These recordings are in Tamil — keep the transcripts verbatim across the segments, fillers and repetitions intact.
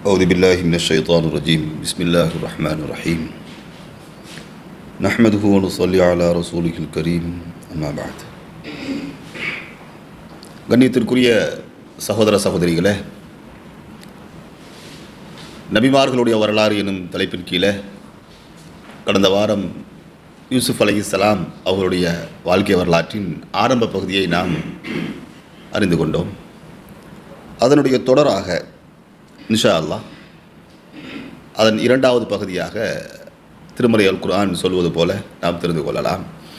أعوذ بالله من الشيطان الرجيم بسم الله الرحمن الرحيم نحمده ونصلي على رسوله الكريم أما بعد. கண்ணியத்திற்குரிய சகோதர சகோதரிகளே, நபிமார்களுடைய வரலாறு எனும் தலைப்பின் கீழே கடந்த வாரம் யூசுப் அலைஹிஸ்ஸலாம் அவர்களுடைய வாழ்க்கை வரலாற்றின் ஆரம்ப பகுதியை நாம் அறிந்து கொண்டோம். அதனுடைய தொடராக இன்ஷா அல்லாஹ் அதன் இரண்டாவது பகுதியாக திருமறை அல் குர்ஆன் சொல்வது போல நாம் தெரிந்து கொள்ளலாம்.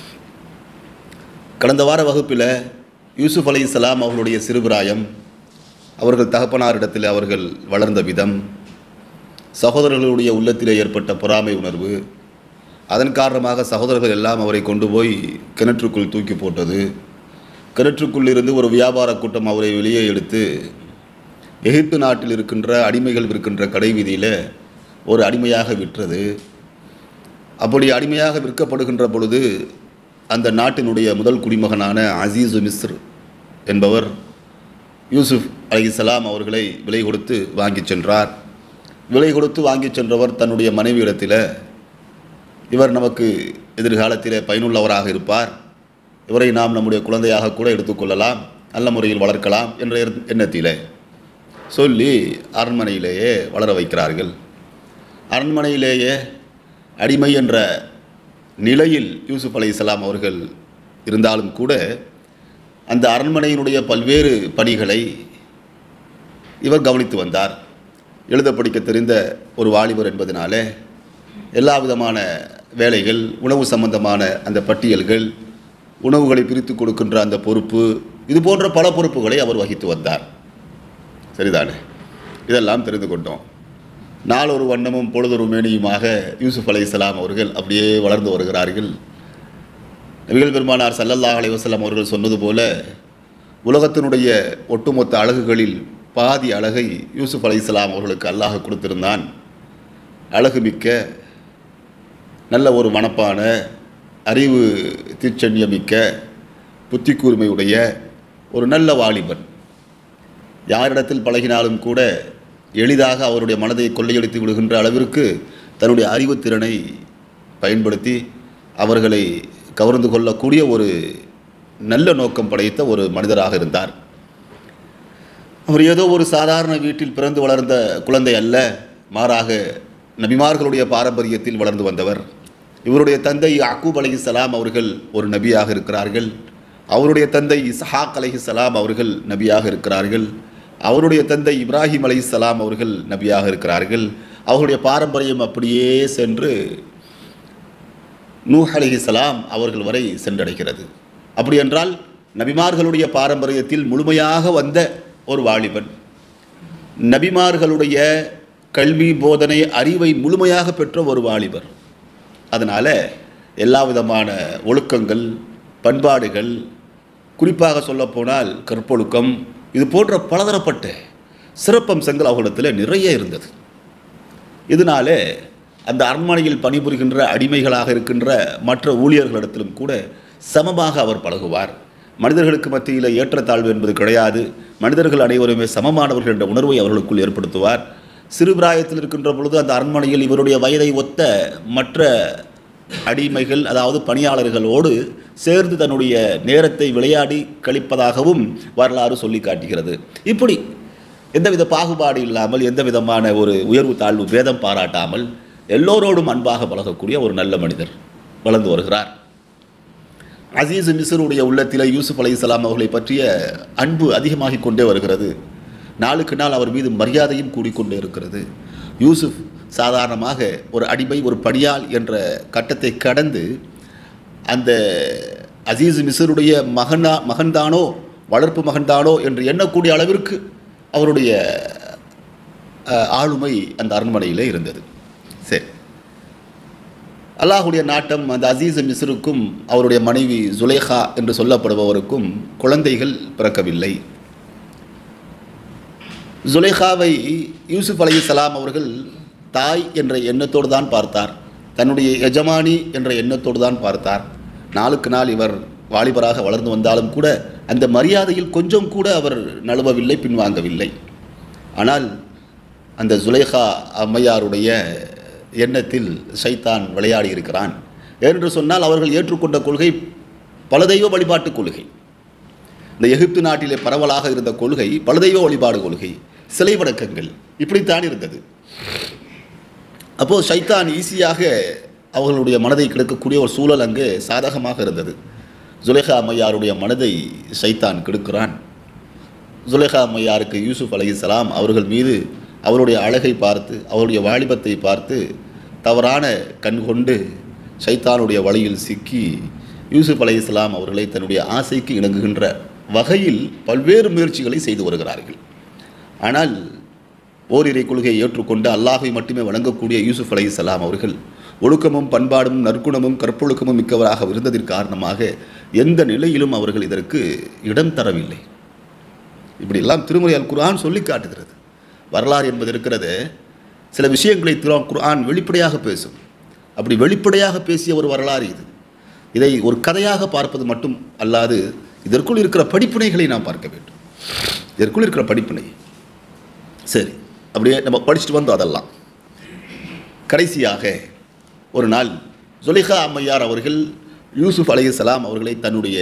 கடந்த வார வகுப்பில் யூசுப் அலைஹிஸ்ஸலாம் அவர்களுடைய சிறுபிராயம், அவர்கள் தகப்பனாரிடத்தில் அவர்கள் வளர்ந்த விதம், சகோதரர்களுடைய உள்ளத்திலே ஏற்பட்ட பொறாமை உணர்வு, அதன் காரணமாக சகோதரர்கள் எல்லாம் அவரை கொண்டு போய் கிணற்றுக்குள் தூக்கி போட்டது, கிணற்றுக்குள் இருந்து ஒரு வியாபார கூட்டம் அவரை வெளியே எடுத்து எகிப்து நாட்டில் இருக்கின்ற அடிமைகள் இருக்கின்ற கடை வீதியில் ஒரு அடிமையாக விற்றது. அப்படி அடிமையாக விற்கப்படுகின்ற பொழுது அந்த நாட்டினுடைய முதல் குடிமகனான அசீசு மிஸ்ர் என்பவர் யூசுப் அலைஹிஸ்ஸலாம் அவர்களை விலை கொடுத்து வாங்கி சென்றார். விலை கொடுத்து வாங்கி சென்றவர் தன்னுடைய மனைவியிடத்தில், இவர் நமக்கு எதிர்காலத்தில் பயனுள்ளவராக இருப்பார், இவரை நாம் நம்முடைய குழந்தையாக கூட எடுத்துக்கொள்ளலாம், நல்ல முறையில் வளர்க்கலாம் என்ற எண்ணத்திலே சொல்லி அரண்மனையிலேயே வளர வைக்கிறார்கள். அரண்மனையிலேயே அடிமை என்ற நிலையில் யூசுப் அலைஹிஸ்ஸலாம் அவர்கள் இருந்தாலும் கூட அந்த அரண்மனையினுடைய பல்வேறு பணிகளை இவர் கவனித்து வந்தார். எழுத படிக்க தெரிந்த ஒரு வாலிபர் என்பதனாலே எல்லா விதமான வேலைகள், உணவு சம்பந்தமான அந்த பட்டியல்கள், உணவுகளை பிரித்து கொடுக்கின்ற அந்த பொறுப்பு, இது போன்ற பல பொறுப்புகளை அவர் வகித்து வந்தார். சரிதானே? இதெல்லாம் தெரிந்து கொண்டோம். நாளொரு வண்ணமும் பொழுதொரு மேனியுமாக யூசுப் அலைஹிஸ்ஸலாம் அவர்கள் அப்படியே வளர்ந்து வருகிறார்கள். நபிகள் பெருமானார் ஸல்லல்லாஹு அலைஹி வஸல்லம் அவர்கள் சொன்னது போல உலகத்தினுடைய ஒட்டுமொத்த அழகுகளில் பாதி அழகை யூசுப் அலைஹிஸ்ஸலாம் அவர்களுக்கு அல்லாஹ் கொடுத்திருந்தான். அழகு மிக்க, நல்ல ஒரு மனப்பான, அறிவு தீட்சண்யமிக்க, புத்தி கூர்மையுடைய ஒரு நல்ல வாலிபன். யாரிடத்தில் பழகினாலும் கூட எளிதாக அவருடைய மனதை கொள்ளையடித்து விடுகின்ற அளவிற்கு தன்னுடைய அறிவுத்திறனை பயன்படுத்தி அவர்களை கவர்ந்து கொள்ளக்கூடிய ஒரு நல்ல நோக்கம் படைத்த ஒரு மனிதராக இருந்தார். அவர் ஏதோ ஒரு சாதாரண வீட்டில் பிறந்து வளர்ந்த குழந்தை அல்ல, மாறாக நபிமார்களுடைய பாரம்பரியத்தில் வளர்ந்து வந்தவர். இவருடைய தந்தை யாக்கூப் அலைஹிஸ்ஸலாம் அவர்கள் ஒரு நபியாக இருக்கிறார்கள். அவருடைய தந்தை இஸ்ஹாக் அலைஹிஸ்ஸலாம் அவர்கள் நபியாக இருக்கிறார்கள். அவருடைய தந்தை இப்ராஹிம் அலைஹிஸ்ஸலாம் அவர்கள் நபியாக இருக்கிறார்கள். அவருடைய பாரம்பரியம் அப்படியே சென்று நூஹ் அலைஹிஸ்ஸலாம் அவர்கள் வரை சென்றடைகிறது. அப்படி என்றால் நபிமார்களுடைய பாரம்பரியத்தில் முழுமையாக வந்த ஒரு வாலிபன், நபிமார்களுடைய கல்வி போதனை அறிவை முழுமையாக பெற்ற ஒரு வாலிபர். அதனால் எல்லா விதமான ஒழுக்கங்கள், பண்பாடுகள், குறிப்பாக சொல்லப்போனால் கற்பொழுக்கம், இது போன்ற பலதரப்பட்ட சிறப்பம்சங்கள் அவர்களிடத்தில் நிறைய இருந்தது. இதனாலே அந்த அரண்மனையில் பணிபுரிகின்ற அடிமைகளாக இருக்கின்ற மற்ற ஊழியர்களிடத்திலும் கூட சமமாக அவர் பழகுவார். மனிதர்களுக்கு மத்தியில் ஏற்றத்தாழ்வு என்பது கிடையாது, மனிதர்கள் அனைவருமே சமமானவர்கள் என்ற உணர்வை அவர்களுக்குள் ஏற்படுத்துவார். சிறுபிராயத்தில் இருக்கின்ற பொழுது அந்த அரண்மனையில் இவருடைய வயதை ஒத்த மற்ற அடிமைகள், அதாவது பணியாளர்களோடு சேர்ந்து தன்னுடைய நேரத்தை விளையாடி கழிப்பதாகவும் வரலாறு சொல்லி காட்டுகிறது. இப்படி எந்தவித பாகுபாடு இல்லாமல், எந்த விதமான ஒரு உயர்வு தாழ்வு பேதம் பாராட்டாமல் எல்லோரோடும் அன்பாக பழகக்கூடிய ஒரு நல்ல மனிதர் வளர்ந்து வருகிறார். அசீஸ் மிஸ்ருடைய உள்ளத்தில் யூசுப் அலைஹிஸ்ஸலாம் அவர்களை பற்றிய அன்பு அதிகமாகிக் கொண்டே வருகிறது. நாளுக்கு நாள் அவர் மீது மரியாதையும் கூடிக்கொண்டே இருக்கிறது. யூசுப் சாதாரணமாக ஒரு அடிமை, ஒரு பணியாள் என்ற கட்டத்தை கடந்து அந்த அசீஸ் மிஸ்ருடைய மகனா மகன்தானோ வளர்ப்பு மகன்தானோ என்று எண்ணக்கூடிய அளவிற்கு அவருடைய ஆளுமை அந்த அரண்மனையில் இருந்தது. சரி, அல்லாஹுடைய நாட்டம் அந்த அசீஸ் மிஸ்ருக்கும் அவருடைய மனைவி ஜுலைஹா என்று சொல்லப்படுபவருக்கும் குழந்தைகள் பிறக்கவில்லை. ஜுலைஹாவை யூசுப் அலைஹிஸ்ஸலாம் அவர்கள் தாய் என்ற எண்ணத்தோடு தான் பார்த்தார், தன்னுடைய எஜமானி என்ற எண்ணத்தோடு தான் பார்த்தார். நாளுக்கு நாள் இவர் வாலிபராக வளர்ந்து வந்தாலும் கூட அந்த மரியாதையில் கொஞ்சம் கூட அவர் நழுவவில்லை, பின்வாங்கவில்லை. ஆனால் அந்த ஜுலைஹா அம்மையாருடைய எண்ணத்தில் ஷைத்தான் விளையாடி இருக்கிறான். என்று சொன்னால் அவர்கள் ஏற்றுக்கொண்ட கொள்கை பலதெய்வ வழிபாட்டு கொள்கை. இந்த எகிப்து நாட்டிலே பரவலாக இருந்த கொள்கை பலதெய்வ வழிபாடு கொள்கை, சிலை வணக்கங்கள், இப்படித்தான் இருந்தது. அப்போது ஷைத்தான் ஈஸியாக அவர்களுடைய மனதை கெடுக்கக்கூடிய ஒரு சூழல் அங்கே சாதகமாக இருந்தது. ஜுலைஹா அம்மையாருடைய மனதை ஷைத்தான் கெடுக்கிறான். ஜுலைஹா அம்மையாருக்கு யூசுப் அலைஹிஸ்ஸலாம் அவர்கள் மீது அவருடைய அழகை பார்த்து அவருடைய வாலிபத்தை பார்த்து தவறான கண் கொண்டு ஷைத்தானுடைய வழியில் சிக்கி யூசுப் அலைஹிஸ்ஸலாம் அவர்களை தன்னுடைய ஆசைக்கு இணங்குகின்ற வகையில் பல்வேறு முயற்சிகளை செய்து வருகிறார்கள். ஆனால் ஓரிரை கொள்கையை ஏற்றுக்கொண்டு அல்லாஹை மட்டுமே வணங்கக்கூடிய யூசுப் அலைஹிஸ்ஸலாம் அவர்கள் ஒழுக்கமும் பண்பாடும் நற்குணமும் கற்பொழுக்கமும் மிக்கவராக இருந்ததற்கு காரணமாக எந்த நிலையிலும் அவர்கள் இதற்கு இடம் தரவில்லை. இப்படியெல்லாம் திருமறை அல் குர்ஆன் சொல்லி காட்டுகிறது. வரலாறு என்பது இருக்கிறது, சில விஷயங்களை குர்ஆன் வெளிப்படையாக பேசும். அப்படி வெளிப்படையாக பேசிய ஒரு வரலாறு இது. இதை ஒரு கதையாக பார்ப்பது மட்டும் அல்லாது இதற்குள் இருக்கிற படிப்பினைகளை நாம் பார்க்க வேண்டும். இதற்குள் இருக்கிற படிப்பினை சரி அப்படியே நம்ம படிச்சுட்டு வந்தோம். அதெல்லாம் கடைசியாக ஒரு நாள் ஜுலைஹா அம்மையார் அவர்கள் யூசுப் அலைஹிஸ்ஸலாம் அவர்களை தன்னுடைய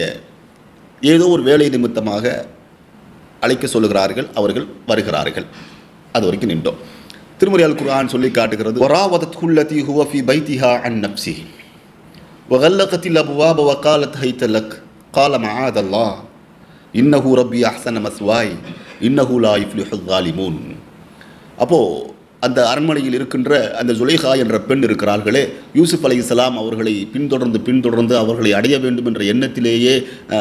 ஏதோ ஒரு வேலை நிமித்தமாக அழைக்க சொல்லுகிறார்கள். அவர்கள் வருகிறார்கள். அது வரைக்கும் நின்றோம். திருமறை அல் குர்ஆன் சொல்லி காட்டுகிறது, வராவதத்ஹு அல்லதி ஹுவ ஃபீ பைத்திஹா அன் நஃப்ஸிஹி வகல்லகத்தில் அப்வாப வகாலத் ஹைத லக் கால மஆதல்லாஹ் இன்னஹு ரப்பி அஹ்ஸன மஸ்வாய் இன்னஹு லா யுஃப்லிஹுல் ஸாலிமூன். அப்போது அந்த அரண்மனையில் இருக்கின்ற அந்த ஜுலைஹா என்ற பெண் இருக்கிறார்களே, யூசுப் அலைஹிஸ்ஸலாம் அவர்களை பின்தொடர்ந்து பின்தொடர்ந்து அவர்களை அடைய வேண்டும் என்ற எண்ணத்திலேயே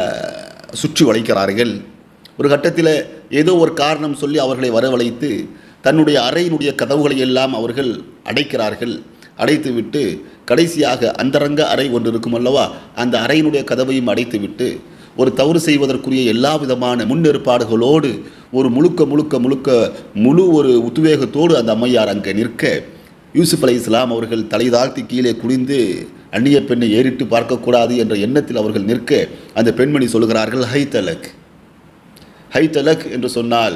சுற்றி வளைக்கிறார்கள். ஒரு கட்டத்தில் ஏதோ ஒரு காரணம் சொல்லி அவர்களை வரவழைத்து தன்னுடைய அறையினுடைய கதவுகளை எல்லாம் அவர்கள் அடைக்கிறார்கள். அடைத்து விட்டு கடைசியாக அந்தரங்க அறை ஒன்று இருக்கும் அல்லவா, அந்த அறையினுடைய கதவையும் அடைத்து விட்டு ஒரு தவறு செய்வதற்குரிய எல்லா விதமான முன்னேற்பாடுகளோடு ஒரு முழுக்க முழுக்க முழுக்க முழு ஒரு உத்வேகத்தோடு அந்த அம்மையார் அங்கே நிற்க, யூசுப் அலைஹிஸ்ஸலாம் அவர்கள் தலை தாழ்த்தி கீழே குனிந்து அந்நிய பெண்ணை ஏறிட்டு பார்க்கக்கூடாது என்ற எண்ணத்தில் அவர்கள் நிற்க, அந்த பெண்மணி சொல்கிறார்கள், ஹை தலக் ஹை தலக் என்று சொன்னால்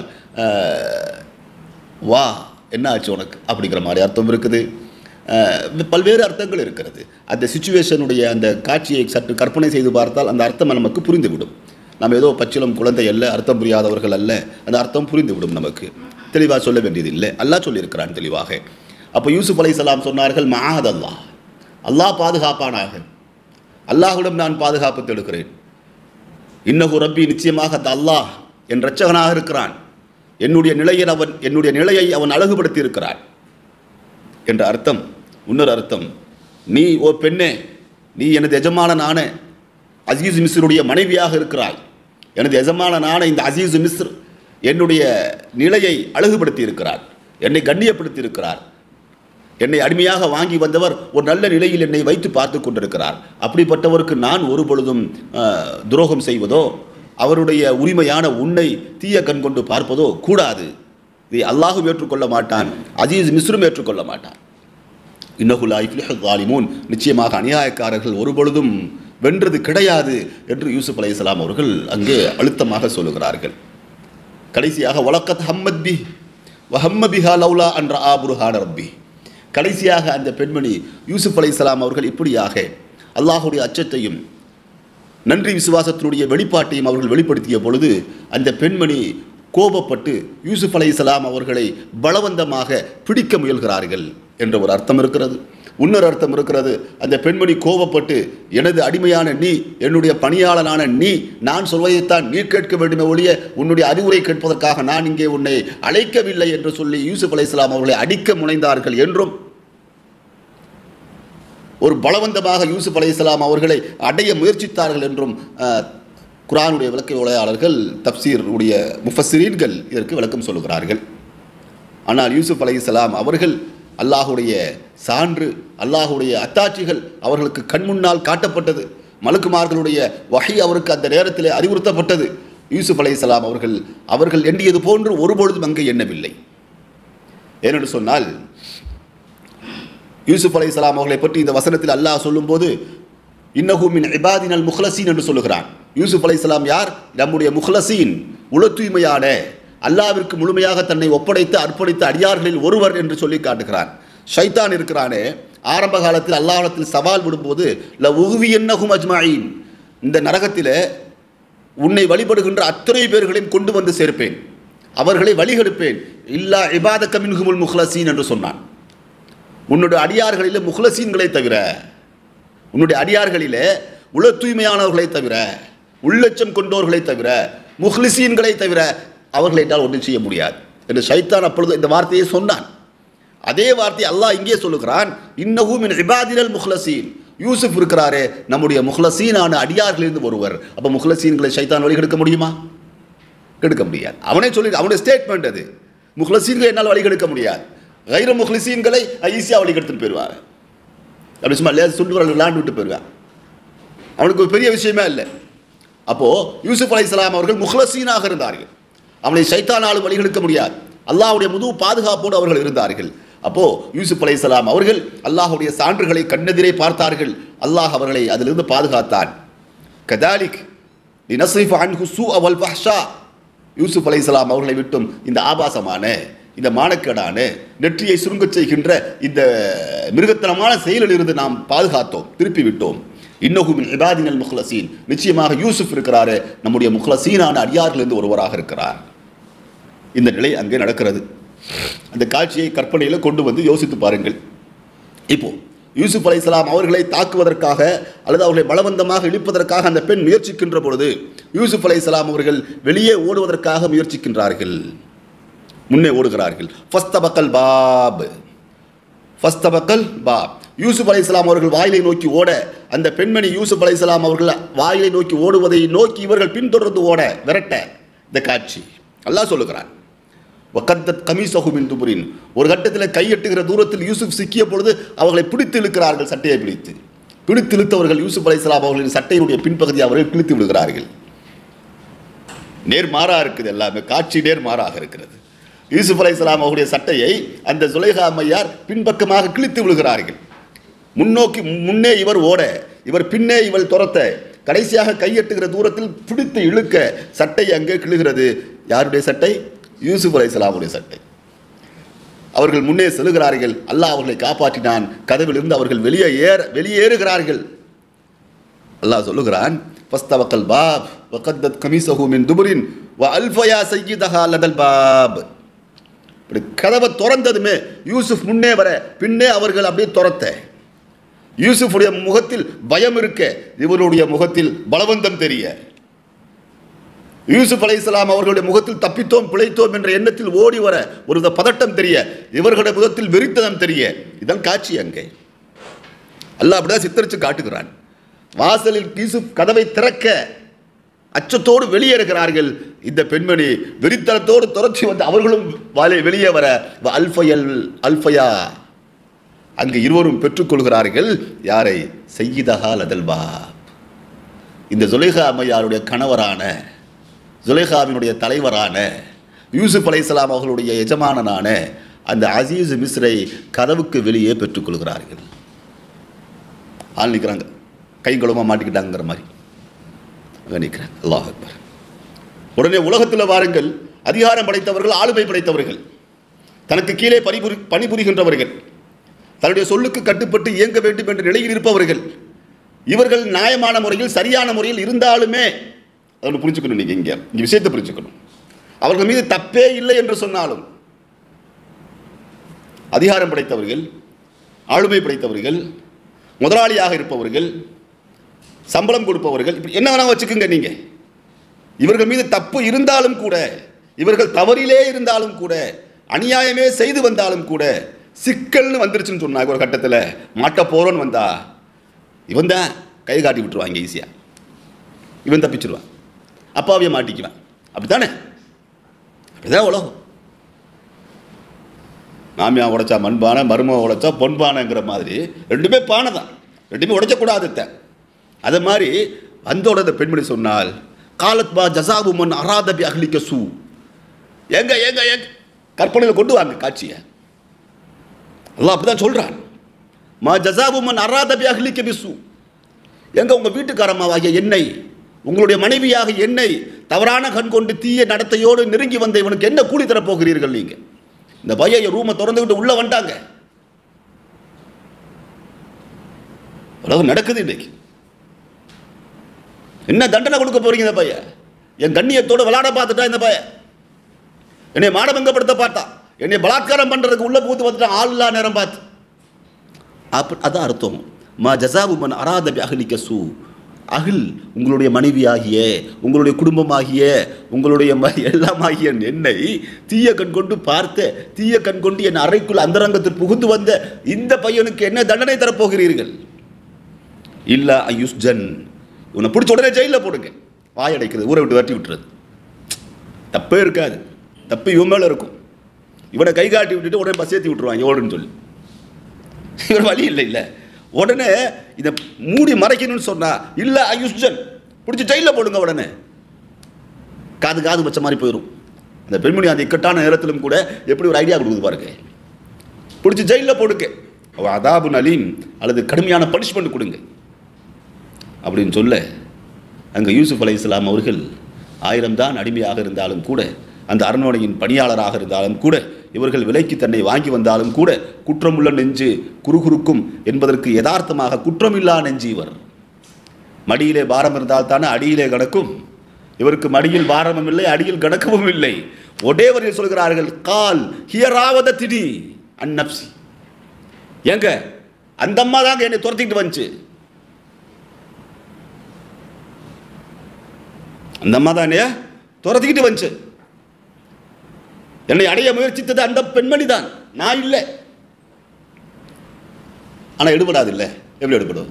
வா என்ன ஆச்சு உனக்கு அப்படிங்கிற மாதிரி அர்த்தம் இருக்குது. பல்வேறு அர்த்தங்கள் இருக்கிறது. அந்த சிச்சுவேஷனுடைய அந்த காட்சியை சற்று கற்பனை செய்து பார்த்தால் அந்த அர்த்தம் நமக்கு புரிந்துவிடும். நம்ம ஏதோ பச்சிலம் குழந்தை அல்ல, அர்த்தம் புரியாதவர்கள் அல்ல, அந்த அர்த்தம் புரிந்துவிடும். நமக்கு தெளிவாக சொல்ல வேண்டியதில்லை, அல்லாஹ் சொல்லியிருக்கிறான் தெளிவாக. அப்போ யூசுப் அலைஹிஸ்ஸலாம் சொன்னார்கள், மஆத் அல்லாஹ், அல்லாஹ் பாதுகாப்பானாக, அல்லாஹ்விடம் நான் பாதுகாப்பு தேடுகிறேன். இன்னஹு ரப்பி, நிச்சயமாக அல்லாஹ் என் இரட்சகனாக இருக்கிறான், என்னுடைய நிலையை அவன் என்னுடைய நிலையை அவன் அழகுபடுத்தி இருக்கிறான் என்ற அர்த்தம். இன்னொரு அர்த்தம், நீ ஓ பெண்ணே, நீ எனது எஜமானனான அசீஸ் மிஸ்ருடைய மனைவியாக இருக்கிறாய். எனது எஜமானனான இந்த அசீஸ் மிஸ்ர் என்னுடைய நிலையை அழகுபடுத்தி இருக்கிறார், என்னை கண்ணியப்படுத்தி இருக்கிறார். என்னை அடிமையாக வாங்கி வந்தவர் ஒரு நல்ல நிலையில் என்னை வைத்து பார்த்து கொண்டிருக்கிறார். அப்படிப்பட்டவருக்கு நான் ஒரு பொழுதும் துரோகம் செய்வதோ அவருடைய உரிமையான உன்னை தீய கண் கொண்டு பார்ப்பதோ கூடாது. இதை அல்லாஹும் ஏற்றுக்கொள்ள மாட்டான், அசீஸ் மிஸ்ரும் ஏற்றுக்கொள்ள மாட்டான். இன்னஹு லா யுஃப்லிஹுல் ஸாலிமூன், நிச்சயமாக அநியாயக்காரர்கள் ஒரு பொழுதும் வென்றது கிடையாது என்று யூசுப் அலைஹிஸ்ஸலாம் அவர்கள் அங்கே அழுத்தமாக சொல்லுகிறார்கள். கடைசியாக வலக்கத் ஹம்மத் பி வஹம்ம பிஹா லௌலா அன் ரஆ புர்ஹான ரப்பி, கடைசியாக அந்த பெண்மணி யூசுப் அலைஹிஸ்ஸலாம் அவர்கள் இப்படியாக அல்லாஹுடைய அச்சத்தையும் நன்றி விசுவாசத்தினுடைய வெளிப்பாட்டையும் அவர்கள் வெளிப்படுத்திய பொழுது அந்த பெண்மணி கோபப்பட்டு யூசுப் அலைஹிஸ்ஸலாம் அவர்களை பலவந்தமாக பிடிக்க முயல்கிறார்கள் என்ற ஒரு அர்த்தம் இருக்கிறது. இன்னொரு அர்த்தம் இருக்கிறது, அந்த பெண்மணி கோபப்பட்டு எனது அடிமையான நீ, என்னுடைய பணியாளனான நீ, நான் சொல்வதைத்தான் நீ கேட்க வேண்டுமே ஒழிய உன்னுடைய அறிவுரை கேட்பதற்காக நான் இங்கே உன்னை அழைக்கவில்லை என்று சொல்லி யூசுப் அலைஹிஸ்ஸலாம் அவர்களை அடிக்க முனைந்தார்கள் என்றும், ஒரு பலவந்தமாக யூசுப் அலைஹிஸ்ஸலாம் அவர்களை அடைய முயற்சித்தார்கள் என்றும் குர்ஆனுடைய விளக்க உரையாளர்கள், தப்சீர் உடைய முஃபஸ்ஸிரீன்கள் இதற்கு விளக்கம் சொல்லுகிறார்கள். ஆனால் யூசுப் அலைஹிஸ்ஸலாம் அவர்கள் அல்லாஹுடைய சான்று, அல்லாஹுடைய அத்தாட்சிகள் அவர்களுக்கு கண்முன்னால் காட்டப்பட்டது. மலக்குமார்களுடைய வஹி அவருக்கு அந்த நேரத்தில் அறிவுறுத்தப்பட்டது. யூசுப் அலைஹிஸ்ஸலாம் அவர்கள் அவர்கள் எண்ணியது போன்று ஒருபொழுதும் அங்கே எண்ணவில்லை. ஏனென்று சொன்னால் யூசுப் அலைஹிஸ்ஸலாம் அவர்களை பற்றி இந்த வசனத்தில் அல்லாஹ் சொல்லும்போது இன்னஹு மின் இபாதினல் முஹ்லஸீன் என்று சொல்லுகிறான். யூசுப் அலைஹிஸ்ஸலாம் யார்? நம்முடைய முஹ்லஸீன், உள தூய்மையான அல்லாஹ்விற்கு முழுமையாக தன்னை ஒப்படைத்து அர்ப்பணித்த அடியார்களில் ஒருவர் என்று சொல்லி காட்டுகிறான். ஷைத்தான் இருக்கிறானே, ஆரம்ப காலத்தில் அல்லாஹ்விடத்தில் சவால் விடும்போது ல உகுவியன்னஹும் அஜ்மஈன், இந்த நரகத்தில் உன்னை வழிபடுகின்ற அத்தனை பேர்களையும் கொண்டு வந்து சேர்ப்பேன், அவர்களை வழிகெடுப்பேன், இல்லா இபாதக மின்ஹுமுல் முஹ்லசீன் என்று சொன்னான். உன்னுடைய அடியார்களிலே முஹ்லசீன்களை தவிர, உன்னுடைய அடியார்களிலே உள தூய்மையானவர்களை தவிர, உள்ளச்சம் கொண்டோர்களை தவிர, முஹ்லிசீன்களை தவிர அவர்களை என்றால் ஒன்றும் செய்ய முடியாது என்று ஷைத்தான் அப்பொழுது இந்த வார்த்தையை சொன்னான். அதே வார்த்தையை அல்லாஹ் இங்கே சொல்லுகிறான், இன்னஹு மின் இபாதினல் முஹ்லசீன். யூசுப் இருக்கிறாரே நம்முடைய முஹ்லசீனான அடியார்களிலிருந்து ஒருவர். அப்போ முஹ்லசீன்களை ஷைத்தான் வழி கெடுக்க முடியுமா? கெடுக்க முடியாது. அவனே சொல்லி, அவனுடைய ஸ்டேட்மெண்ட் அது. முஹ்லசீன்களை என்னால் வழி கெடுக்க முடியாது, கைர முஹ்லிசீன்களை ஈஸியாக வழி கெடுத்துட்டு போயிடுவார். அப்படி சும்மா இல்லையா சுண்டு வரல் விளாண்டு விட்டு போயிடுவான். அவனுக்கு ஒரு பெரிய விஷயமே இல்லை. அப்போது யூசுப் அலைஹிஸ்ஸலாம் அவர்கள் முஹ்லசீனாக இருந்தார்கள். அவனை ஷைத்தானால் வழிகெடுக்க முடியாது. அல்லாஹ்வுடைய முழு பாதுகாப்போடு அவர்கள் இருந்தார்கள். அப்போது யூசுப் அலைஹிஸ்ஸலாம் அவர்கள் அல்லாஹ்வுடைய சான்றுகளை கண்ணெதிரே பார்த்தார்கள். அல்லாஹ் அவர்களை அதிலிருந்து பாதுகாத்தான். கதாலிக் லினஸ்ரிஃப அன்ஹு ஸூஅ வல் ஃபஹ்ஷா, யூசுப் அலைஹிஸ்ஸலாம் அவர்களை விட்டும் இந்த ஆபாசமான, இந்த மானக்கேடான, நெற்றியை சுருங்கச் செய்கின்ற இந்த மிருகத்தனமான செயலில் இருந்து நாம் பாதுகாத்தோம், திருப்பி விட்டோம். இன்னஹு மின் இபாதினல் முஹ்லசீன், நிச்சயமாக யூசுப் இருக்கிறாரே நம்முடைய முஹ்லசீனான அடியார்களிலிருந்து ஒருவராக இருக்கிறார். இந்த நிலை அங்கே நடக்கிறது. அந்த காட்சியை கற்பனையில் கொண்டு வந்து யோசித்து பாருங்கள். இப்போ யூசுப் அலைஹிஸ்ஸலாம் அவர்களை தாக்குவதற்காக அல்லது அவர்களை பலவந்தமாக இழுப்பதற்காக அந்த பெண் முயற்சிக்கின்ற பொழுது யூசுப் அலைஹிஸ்ஸலாம் அவர்கள் வெளியே ஓடுவதற்காக முயற்சிக்கின்றார்கள், முன்னே ஓடுகிறார்கள். ஃபஸ்தபக்கல் பாப், ஃபஸ்தபக்கல் பாப். யூசுப் அலைஹிஸ்ஸலாம் அவர்கள் வாயிலை நோக்கி ஓட, அந்த பெண்மணி யூசுப் அலைஹிஸ்ஸலாம் அவர்கள் வாயிலை நோக்கி ஓடுவதை நோக்கி இவர்கள் பின்தொடர்ந்து ஓட விரட்ட இந்த காட்சி அல்லாஹ் சொல்லுகிறான். வகத்தத் கமீஸஹு மின் துபுரின், ஒரு கட்டத்தில் கையெட்டுகிற தூரத்தில் யூசுப் சிக்கிய பொழுது அவர்களை பிடித்து இழுக்கிறார்கள், சட்டையை பிடித்து பிடித்து இழுத்தவர்கள் யூசுப் அலைஹிஸ்ஸலாம் அவர்களின் சட்டையினுடைய பின்பகுதியை அவர்கள் கிழித்து விடுகிறார்கள். நேர்மாறாக இருக்குது, எல்லாமே காட்சி நேர்மாறாக இருக்கிறது. யூசுப் அலைஹிஸ்ஸலாம் அவருடைய சட்டையை அந்த சுலைஹா அம்மையார் பின்பக்கமாக கிழித்து விழுகிறார்கள். முன்னோக்கி முன்னே இவர் ஓட, இவர் பின்னே இவள் துரத்த, கடைசியாக கையெட்டுகிற தூரத்தில் பிடித்து இழுக்க சட்டை அங்கே கிழுகிறது. யாருடைய சட்டை? யூசுப் அலைஹிஸ்ஸலாமுடைய சட்டை. அவர்கள் முன்னே செல்கிறார்கள். அல்லாஹ் அவர்களை காப்பாற்றினான். கதவிலிருந்து அவர்கள் வெளியே ஏற வெளியேறுகிறார்கள். அல்லாஹ் சொல்லுகிறான், ஃபஸ்தவக்கல் பாப் வகத்தத் கமீஸஹு மின் துபுரின் வ அல்ஃபயா சய்யிதஹா லதல் பாப். இப்படி கதவை திறந்ததுமே யூசுப் முன்னே வர, பின்னே அவர்கள் அப்படியே துரத்த. யூசுஃபுடைய முகத்தில் பயம் இருக்க, இவருடைய முகத்தில் பலவந்தம் தெரிய. யூசுப் அலைஹிஸ்ஸலாம் அவர்களுடைய முகத்தில் தப்பித்தோம் பிழைத்தோம் என்ற எண்ணத்தில் ஓடி வர ஒரு பதட்டம் தெரிய, இவர்களுடைய முகத்தில் வெறித்தனம் தெரிய. இதன் காட்சி அங்கே அல்லாஹ் அப்படிதான் சித்தரித்து காட்டுகிறான். வாசலில் யூசுப் கதவை திறக்க அச்சத்தோடு வெளியேறுகிறார்கள். இந்த பெண்மணி வெறித்தனத்தோடு துரத்தி வந்து அவர்களும் வாலை வெளியே வர அல்ஃபயல் அல்ஃபயா, அங்கு இருவரும் பெற்றுக்கொள்கிறார்கள். யாரை? சய்யிதஹா லதல் பாப், இந்த சுலைஹா அம்மையாருடைய கணவரான, சுலைஹாவினுடைய தலைவரான, யூசுப் அலைஹிஸ்ஸலாம் அவர்களுடைய எஜமானனான அந்த அசீஸ் மிஸ்ரை கதவுக்கு வெளியே பெற்றுக்கொள்கிறார்கள். ஆள் நிற்கிறாங்க, கைங்களுமா மாட்டிக்கிட்டாங்கிற மாதிரி அங்கே நிற்கிறாங்க. அல்லாஹ் அக்பர். உடனே உலகத்தில் வாருங்கள், அதிகாரம் படைத்தவர்கள், ஆளுமை படைத்தவர்கள், தனக்கு கீழே பணிபுரி பணிபுரிகின்றவர்கள், தன்னுடைய சொல்லுக்கு கட்டுப்பட்டு இயங்க வேண்டும் என்ற நிலையில் இருப்பவர்கள், இவர்கள் நியாயமான முறையில் சரியான முறையில் இருந்தாலுமே அதை புரிஞ்சுக்கணும். நீங்கள் இங்கே இந்த விஷயத்தை புரிஞ்சுக்கணும். அவர்கள் மீது தப்பே இல்லை என்று சொன்னாலும் அதிகாரம் படைத்தவர்கள், ஆளுமை படைத்தவர்கள், முதலாளியாக இருப்பவர்கள், சம்பளம் கொடுப்பவர்கள், இப்படி என்ன வேணா வச்சுக்கோங்க நீங்கள், இவர்கள் மீது தப்பு இருந்தாலும் கூட, இவர்கள் தவறிலே இருந்தாலும் கூட, அநியாயமே செய்து வந்தாலும் கூட, சிக்கல்னு வந்துருச்சுன்னு சொன்னாங்க ஒரு கட்டத்தில், மாட்ட போகிறோன்னு வந்தா இவன் தான் கை காட்டி விட்டுருவாங்க ஈஸியாக, இவன் தப்பிச்சிருவான், அப்பாவையை மாட்டிக்குவான். அப்படித்தானே? அப்படிதான் உலகம். மாமியா உடைச்சா மண்பானை, மருமக உடைச்சா பொன்பானைங்கிற மாதிரி ரெண்டுமே பானை தான், ரெண்டுமே உடைச்சக்கூடாது. அதை மாதிரி வந்தோட இந்த பெண்மணி சொன்னால், காலத் பா ஜசாபு மன் அராதபி அஹ்லிக்க சூ, எங்க எங்க எங்க கற்பனையில் கொண்டு வாங்க காட்சியை. அல்லாஹ் அப்படிதான் சொல்றான். மா ஜசாபு மன் அராதபி அஹ்லிக்க பிசு, எங்க உங்க வீட்டுக்காரம்மாவாகிய என்னை உங்களுடைய மனைவியாக என்னை தவறான கண் கொண்டு தீய நடத்தையோடு நெருங்கி வந்த இவனுக்கு என்ன கூலி தரப்போகிறீர்கள் நீங்கள்? இந்த பையன் ரூமை திறந்துக்கிட்டு உள்ள வந்துட்டாங்க. அவ்வளவு நடக்குது இன்னைக்கு. என்ன தண்டனை கொடுக்க போறீங்க? இந்த பையன் என் கண்ணியத்தோடு விளையாட பார்த்துட்டா, இந்த பையன் என்னை மானபங்கப்படுத்த பார்த்தா, என்னை பலாத்காரம் பண்றதுக்கு உள்ள பூத்து வந்துட்டான் ஆள் இல்லா நேரம் பார்த்து. அப்ப அதான் அர்த்தம். மா ஜஸாவு மன் அராத பி அஹ்லிக சூ. அகில் உங்களுடைய மனைவியாகிய, உங்களுடைய குடும்பமாகிய, உங்களுடைய எல்லாமாகிய என்னை தீய கண் கொண்டு பார்த்த, தீய கண் கொண்டு என் அறைக்குள் அந்தரங்கத்தில் புகுந்து வந்த இந்த பையனுக்கு என்ன தண்டனை தரப்போகிறீர்கள்? இல்ல அயுஸ்ஜன், உன்னை பிடிச்ச உடனே ஜெயிலில் போடுங்க. வாயடைக்கிறது, ஊரை விட்டு வரட்டி விட்டுறது. தப்பே இருக்காது, தப்பு இவன் மேலே இருக்கும். இவனை கை காட்டி விட்டுட்டு உடனே பஸ் ஏற்றி விட்டுருவாங்க ஓடுன்னு சொல்லி. இவர் வழி இல்லை இல்லை உடனே இதை மூடி மறைக்கணும்னு சொன்னா இல்லை அயுஸ்ஜன், பிடிச்சி ஜெயிலில் போடுங்க. உடனே காது காது வச்ச மாதிரி போயிடும். அந்த பெண்மணி அந்த இக்கட்டான நேரத்திலும் கூட எப்படி ஒரு ஐடியா கொடுக்குது பாருங்க. பிடிச்சி ஜெயிலில் போடுங்க, அதாபு நலீம், அல்லது கடுமையான பனிஷ்மெண்ட் கொடுங்க அப்படின்னு சொல்ல, அங்கே யூசுப் அலைஹிஸ்ஸலாம் அவர்கள் ஆயிரம் தான் அடிமையாக இருந்தாலும் கூட, அந்த அரண்மனையின் பணியாளராக இருந்தாலும் கூட, இவர்கள் விலைக்கு தன்னை வாங்கி வந்தாலும் கூட, குற்றமுள்ள நெஞ்சு குறுகுறுக்கும் என்பதற்கு யதார்த்தமாக குற்றமில்லா நெஞ்சு இவர். மடியிலே பாரம் இருந்தால் தானே அடியிலே கிடக்கும். இவருக்கு மடியில் பாரமும் இல்லை, அடியில் கிடக்கவும் இல்லை. ஒரே வரையில் சொல்கிறார்கள், கால் ஹியராவத திடி அந்நப்சி. ஏங்க அந்த அம்மா தாங்க என்னை துரத்திட்டு வந்துச்சு. அந்த அம்மா தானே துரத்திக்கிட்டு வந்துச்சு. என்னை அடைய முயற்சித்தது அந்த பெண்மணி தான், நான் இல்லை. ஆனால் எடுபடாது இல்லை. எப்படி எடுபடும்?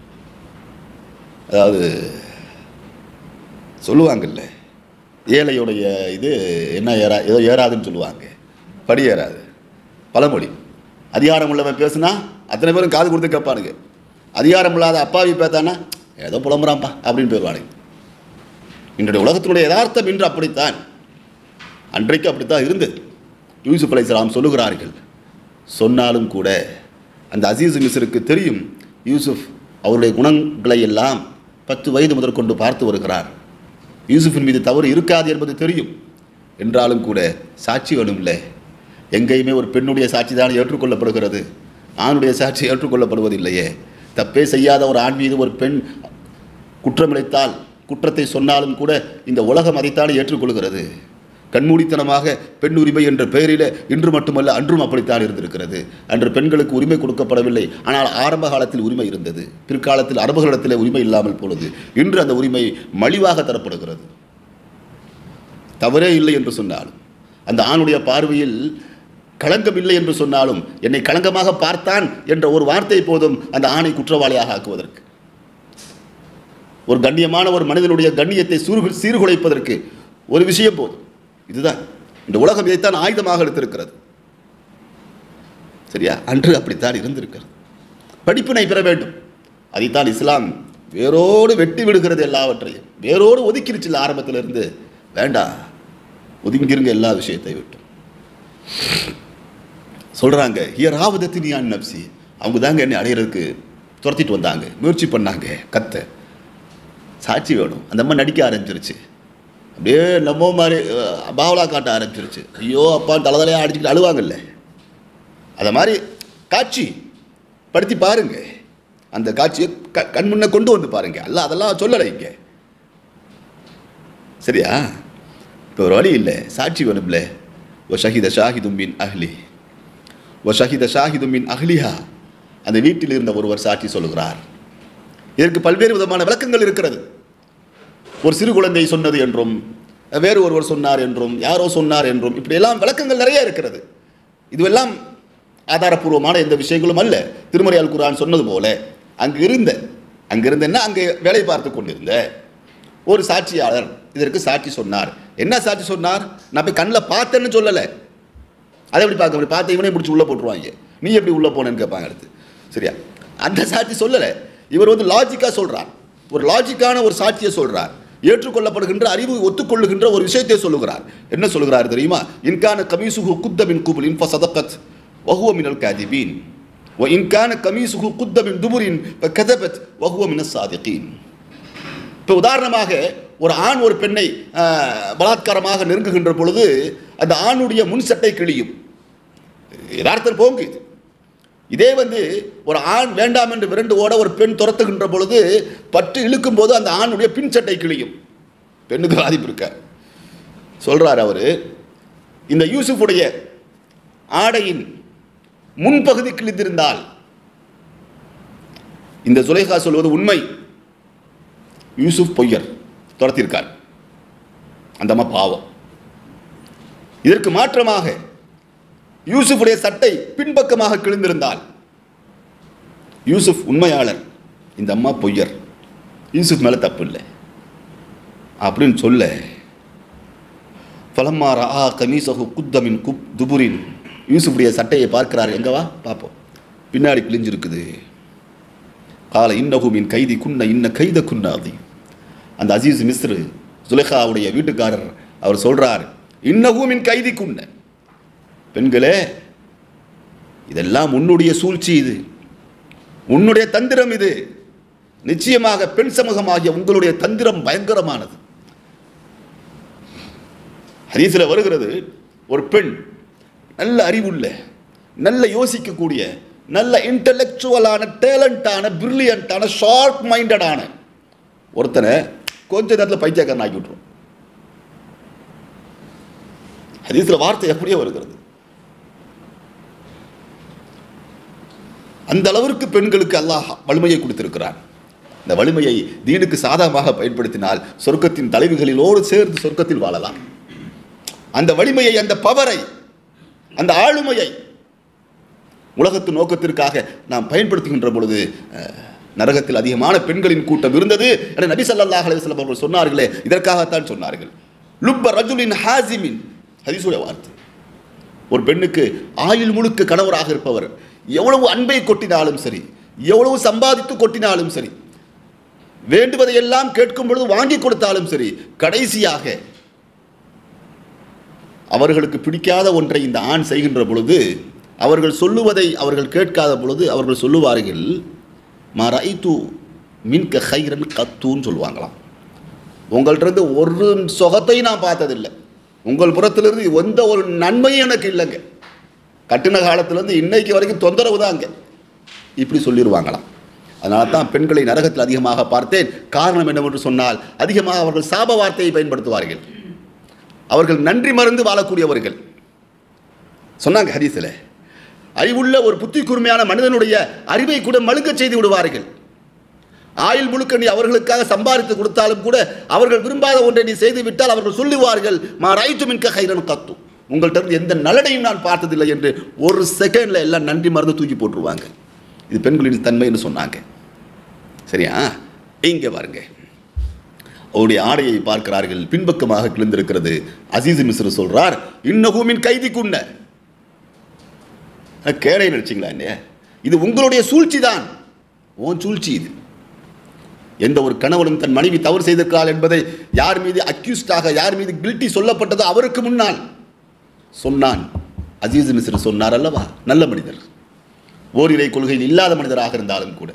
அதாவது சொல்லுவாங்கல்ல, ஏழையுடைய இது என்ன ஏறா ஏதோ ஏறாதுன்னு சொல்லுவாங்க, படி ஏறாது. பழமொழி. அதிகாரம் உள்ளவன் பேசுனா அத்தனை பேரும் காது கொடுத்து கேட்பானுங்க. அதிகாரம் இல்லாத அப்பாவி பேத்தானா ஏதோ புலம்புறான்ப்பா அப்படின்னு போயிடுவானுங்க. இன்றைய உலகத்தினுடைய யதார்த்தம் இன்று அப்படித்தான், அன்றைக்கு அப்படித்தான் இருந்தது. யூசுப் அலைஹிஸ்ஸலாம் சொல்லுகிறார்கள். சொன்னாலும் கூட அந்த அசீஸ் மிஸ்ருக்கு தெரியும், யூசுப் அவருடைய குணங்களை எல்லாம் பத்து வயது முதற்கொண்டு பார்த்து வருகிறார். யூசுஃபின் மீது தவறு இருக்காது என்பது தெரியும். என்றாலும் கூட சாட்சி வேணும்ல. எங்கேயுமே ஒரு பெண்ணுடைய சாட்சி தான் ஏற்றுக்கொள்ளப்படுகிறது, ஆணுடைய சாட்சி ஏற்றுக்கொள்ளப்படுவதில்லையே. தப்பே செய்யாத ஒரு ஆண் மீது ஒரு பெண் குற்றமிழைத்தால், குற்றத்தை சொன்னாலும் கூட இந்த உலகம் அதைத்தான் ஏற்றுக்கொள்கிறது. கண்மூடித்தனமாக பெண் உரிமை என்ற பெயரில் இன்று மட்டுமல்ல அன்றும் அப்படித்தான் இருந்திருக்கிறது. அன்று பெண்களுக்கு உரிமை கொடுக்கப்படவில்லை, ஆனால் ஆரம்ப காலத்தில் உரிமை இருந்தது. பிற்காலத்தில் அரபுகளிடத்தில் உரிமை இல்லாமல் போனது. இன்று அந்த உரிமை மலிவாக தரப்படுகிறது. தவறே இல்லை என்று சொன்னாலும், அந்த ஆணுடைய பார்வையில் களங்கம் இல்லை என்று சொன்னாலும், என்னை களங்கமாக பார்த்தான் என்ற ஒரு வார்த்தை போதும் அந்த ஆணை குற்றவாளியாக ஆக்குவதற்கு. ஒரு கண்ணியமான ஒரு மனிதனுடைய கண்ணியத்தை சீர்கு சீர்குலைப்பதற்கு ஒரு விஷயம் போதும். இதுதான் இந்த உலகம் இதைத்தான் ஆயுதமாக எடுத்திருக்கிறது. சரியா? அன்று அப்படித்தான் இருந்திருக்கிறது. படிப்பினை பெற வேண்டும். அதைத்தான் இஸ்லாம் வேரோடு வெட்டி விடுகிறது. எல்லாவற்றையும் வேரோடு ஒதுக்கிருச்சு ஆரம்பத்தில் இருந்து. வேண்டாம், ஒதுங்கிருங்க எல்லா விஷயத்தை விட்டு. சொல்றாங்க, ஹியராவது தினியான் நப்சி. அவங்க தாங்க என்னை அடையிறதுக்கு துரத்திட்டு வந்தாங்க, முயற்சி பண்ணாங்க. கத்த சாட்சி வேணும். அந்த அம்மா நடிக்க ஆரம்பிச்சிருச்சு. அப்படியே நம்ம மாதிரி பாவலா காட்ட ஆரம்பிச்சிருச்சு. ஐயோ அப்பா தலைதலையாக அடிச்சுக்கிட்டு அழுவாங்கல்ல, அதை மாதிரி காட்சி படுத்தி பாருங்க. அந்த காட்சியை க கண் முன்ன கொண்டு வந்து பாருங்க. அல்ல அதெல்லாம் சொல்லலை இங்க. சரியா? இப்போ ஒரு வழி இல்லை, சாட்சி வேணும்ல. ஓ ஷஹித ஷாஹிதும் மின் அஹ்லி ஓ ஷஹித ஷாஹிதும் மின் அஹ்லிஹா. அந்த வீட்டில் இருந்த ஒருவர் சாட்சி சொல்லுகிறார். இதற்கு பல்வேறு விதமான விளக்கங்கள் இருக்கிறது. ஒரு சிறு குழந்தை சொன்னது என்றும், வேறு ஒருவர் சொன்னார் என்றும், யாரோ சொன்னார் என்றும், இப்படியெல்லாம் விளக்கங்கள் நிறைய இருக்கிறது. இதுவெல்லாம் ஆதாரப்பூர்வமான எந்த விஷயங்களும் அல்ல. திருமறை அல் குர்ஆன் சொன்னது போல அங்கு இருந்த அங்கிருந்தன்னா அங்கே வேலை பார்த்து கொண்டிருந்த ஒரு சாட்சியாளர் இதற்கு சாட்சி சொன்னார். என்ன சாட்சி சொன்னார்? நான் போய் கண்ணில் பார்த்தேன்னு சொல்லலை. அதை எப்படி பார்க்க முடியும்? பார்த்த இவனே பிடிச்சி உள்ளே போட்டுருவாங்க. நீ எப்படி உள்ளே போனேன்னு கேட்பாங்க அடுத்து. சரியா? அந்த சாட்சி சொல்லலை. இவர் வந்து லாஜிக்காக சொல்கிறார். ஒரு லாஜிக்கான ஒரு சாட்சியை சொல்கிறார். ஏற்றுக்கொள்ளப்படுகின்ற அறிவு ஒத்துக்கொள்ளுகின்ற ஒரு விஷயத்தை சொல்லுகிறார். என்ன சொல்கிறார் தெரியுமா? இன்கான கமீசுஹு குத்த மின் குபுலின் ஃபஸதகத் வஹுவ மினல் காதிபீன் வ இன்கான கமீசுஹு குத்த மின் துபுரின் ஃபகதபத் வஹுவ மினஸ் சாதிகீன். இப்போ உதாரணமாக ஒரு ஆண் ஒரு பெண்ணை பலாத்காரமாக நெருங்குகின்ற பொழுது அந்த ஆணுடைய முன் சட்டை கிழியும். யதார்த்தம் போங்கு இது. இதே வந்து ஒரு ஆண் வேண்டாம் என்று விரண்டு ஓட ஒரு பெண் துரத்துகின்ற பொழுது பட்டு இழுக்கும் போது அந்த ஆணுடைய பின் சட்டை கிழியும். பெண்ணுக்கு பாதிப்பு இருக்க சொல்றார் அவர். இந்த யூசுஃபுடைய ஆடையின் முன்பகுதி கிழிந்திருந்தால் இந்த சுலைஹா சொல்வது உண்மை, யூசுப் பொய்யர், துரத்திருக்கார், அந்த அம்மா பாவம். இதற்கு மாற்றமாக யூசுஃபுடைய சட்டை பின்பக்கமாக கிழிந்திருந்தால் யூசுப் உண்மையாளர், இந்த அம்மா பொய்யர், யூசுப் மேல தப்பு இல்லை அப்படின்னு சொல்ல ஃபலம்மா ரஆ கமீஸஹு குத்த மின் குப் துபுரின், யூசுஃபுடைய சட்டையை பார்க்கிறார். எங்கவா பார்ப்போம், பின்னாடி கிழிஞ்சிருக்குது. கால இன்னஹு மின் கைதி குன்ன இன்ன கைத குன்னாதி. அந்த அசீஸ் மிஸ்ரு சுலைஹாவுடைய வீட்டுக்காரர் அவர் சொல்றார், இன்னஹு மின் கைதி குன்ன, பெண்களே இதெல்லாம் உன்னுடைய சூழ்ச்சி, இது உன்னுடைய தந்திரம், இது நிச்சயமாக பெண் சமூகமாகிய உங்களுடைய தந்திரம் பயங்கரமானது. ஹதீஸில் வருகிறது, ஒரு பெண் நல்ல அறிவுள்ள, நல்ல யோசிக்கக்கூடிய, நல்ல இன்டலெக்சுவலான, டேலண்டான, பிரில்லியண்டான, ஷார்ப் மைண்டடான ஒருத்தனை கொஞ்ச நேரத்தில் பைத்தியக்காரன் ஆக்கி விட்டுரும். ஹதீஸில் வார்த்தை அப்படியே வருகிறது. அந்த அளவிற்கு பெண்களுக்கு அல்லாஹ் வலிமையை கொடுத்திருக்கிறான். இந்த வலிமையை தீனுக்கு சாதகமாக பயன்படுத்தினால் சொர்க்கத்தின் தலைவிகளிலோடு சேர்ந்து சொர்க்கத்தில் வாழலாம். அந்த வலிமையை, அந்த பவரை, அந்த ஆளுமையை உலகத்து நோக்கத்திற்காக நாம் பயன்படுத்துகின்ற பொழுது நரகத்தில் அதிகமான பெண்களின் கூட்டம் இருந்தது என நபி ஸல்லல்லாஹு அலைஹி வஸல்லம் அவர்கள் சொன்னார்களே, இதற்காகத்தான் சொன்னார்கள். லுப்ப ரஜுலின் ஹாசிமின், ஹதீஸுடைய வார்த்தை. ஒரு பெண்ணுக்கு ஆயுள் முழுக்க கணவராக இருப்பவர் எவ்வளவு அன்பை கொட்டினாலும் சரி, எவ்வளவு சம்பாதித்து கொட்டினாலும் சரி, வேண்டுவதை எல்லாம் கேட்கும் பொழுது வாங்கி கொடுத்தாலும் சரி, கடைசியாக அவர்களுக்கு பிடிக்காத ஒன்றை இந்த ஆண் செய்கின்ற பொழுது, அவர்கள் சொல்லுவதை அவர்கள் கேட்காத பொழுது அவர்கள் சொல்லுவார்கள், மரைத்து மின்க ஹைரன் கத்தூன்னு சொல்லுவாங்களாம். உங்கள்கிட்ட ஒரு சொகத்தையும் நான் பார்த்ததில்லை, உங்கள் புறத்திலிருந்து எந்த ஒரு நன்மையும் எனக்கு இல்லைங்க, கட்டின காலத்திலேருந்து இன்னைக்கு வரைக்கும் தொந்தரவு தாங்க, இப்படி சொல்லிடுவாங்களாம். அதனால தான் பெண்களை நரகத்தில் அதிகமாக பார்த்தேன். காரணம் என்னவென்று சொன்னால், அதிகமாக அவர்கள் சாப வார்த்தையை பயன்படுத்துவார்கள், அவர்கள் நன்றி மறந்து வாழக்கூடியவர்கள். சொன்னாங்க ஹதீஸில், அறிவுள்ள ஒரு புத்தி கூர்மையான மனிதனுடைய அறிவை கூட மழுங்க செய்து விடுவார்கள். ஆயுள் முழுக்க நீ அவர்களுக்காக சம்பாதித்து கொடுத்தாலும் கூட அவர்கள் விரும்பாத ஒன்றை நீ செய்து விட்டால் அவர்கள் சொல்லுவார்கள், மா ரைத்து மின்க ஹைரன் கத்து, உங்கள்கிட்ட எந்த நலனையும் நான் பார்த்ததில்லை என்று ஒரு செகண்டில் எல்லாம் நன்றி மறந்து தூக்கி போட்டுருவாங்க. இது பெண்களின் தன்மைன்னு சொன்னாங்க. சரியா? இங்கே பாருங்க, அவருடைய ஆடையை பார்க்கிறார்கள், பின்பக்கமாக கிழிந்திருக்கிறது. அசீஸ் மிஸ்ரு சொல்றார், இன்னஹூமின் கைதி குன்ன, கேடை நினைச்சிங்களா? இது உங்களுடைய சூழ்ச்சி தான், உன் சூழ்ச்சி இது. எந்த ஒரு கணவனும் தன் மனைவி தவறு செய்திருக்கிறாள் என்பதை யார் மீது அக்யூஸ்டாக, யார் மீது கில்ட்டி சொல்லப்பட்டதோ அவருக்கு முன்னால் சொன்னான். அசீஸ் மிஸ்ரு சொன்னார் அல்லவா, நல்ல மனிதர், ஓரிரை கொள்கையில் இல்லாத மனிதராக இருந்தாலும் கூட,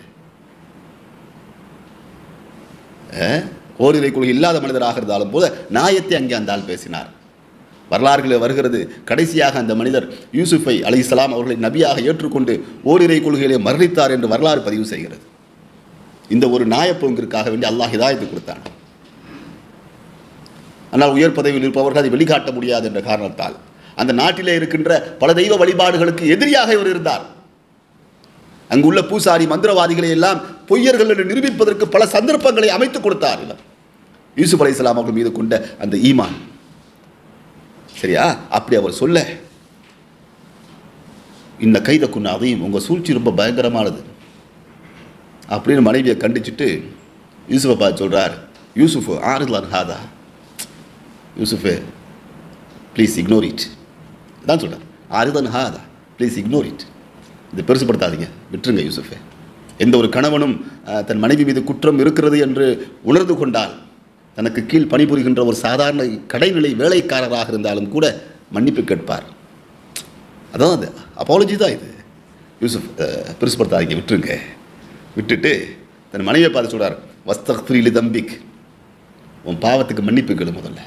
ஓரிரை கொள்கை இல்லாத மனிதராக இருந்தாலும் போது நாயத்தை அங்கே அந்த ஆள் பேசினார். வரலாறுகளில் வருகிறது, கடைசியாக அந்த மனிதர் யூசுஃபை அலைஹிஸ்ஸலாம் அவர்களை நபியாக ஏற்றுக்கொண்டு ஓரிரை கொள்கையிலே மரணித்தார் என்று வரலாறு பதிவு செய்கிறது. இந்த ஒரு நாயப்போங்கிற்காக வேண்டி அல்லாஹ் ஹிதாயத்து கொடுத்தான். ஆனால் உயர் பதவியில் இருப்பவர்கள் அதை வெளிக்காட்ட முடியாது என்ற காரணத்தால் அந்த நாட்டிலே இருக்கின்ற பல தெய்வ வழிபாடுகளுக்கு எதிரியாக இவர் இருந்தார். அங்குள்ள பூசாரி மந்திரவாதிகளை எல்லாம் பொய்யர்கள் என்று நிரூபிப்பதற்கு பல சந்தர்ப்பங்களை அமைத்துக் கொடுத்தார் இவர், யூசுப் அலைஹிஸ்ஸலாம் அவர்கள் மீது கொண்ட அந்த ஈமான். சரியா? அப்படி அவர் சொல்ல, இந்த கைதக்குன்னு அதையும் உங்கள் சூழ்ச்சி ரொம்ப பயங்கரமானது அப்படின்னு மனைவியை கண்டிச்சுட்டு யூசுஃபை பார்த்து சொல்கிறார், யூசுஃபு ஆறுதலான் ஹாதா, யூசுஃபு ப்ளீஸ் இக்னோர் இட் தான் சொல்கிறார். ஆறுதலான் ஹாதா, ப்ளீஸ் இக்னோர் இட், இதை பெருசுப்படுத்தாதீங்க, விட்டுருங்க யூசுஃபே. எந்த ஒரு கணவனும் தன் மனைவி மீது குற்றம் இருக்கிறது என்று உணர்ந்து கொண்டால், தனக்கு கீழ் பணிபுரிகின்ற ஒரு சாதாரண கடைநிலை வேலைக்காரராக இருந்தாலும் கூட மன்னிப்பு கேட்பார். அதான் அது அப்பாலஜி தான் இது. யூசுஃப் பெருசுப்படுத்தாதீங்க, விட்டுருங்க. விட்டுட்டு தன் மனைவியை பார்த்து சொல்கிறார், வஸ்தக்ஃபிரி லி தம்பிக், உன் பாவத்துக்கு மன்னிப்பு கேளு முதல்ல.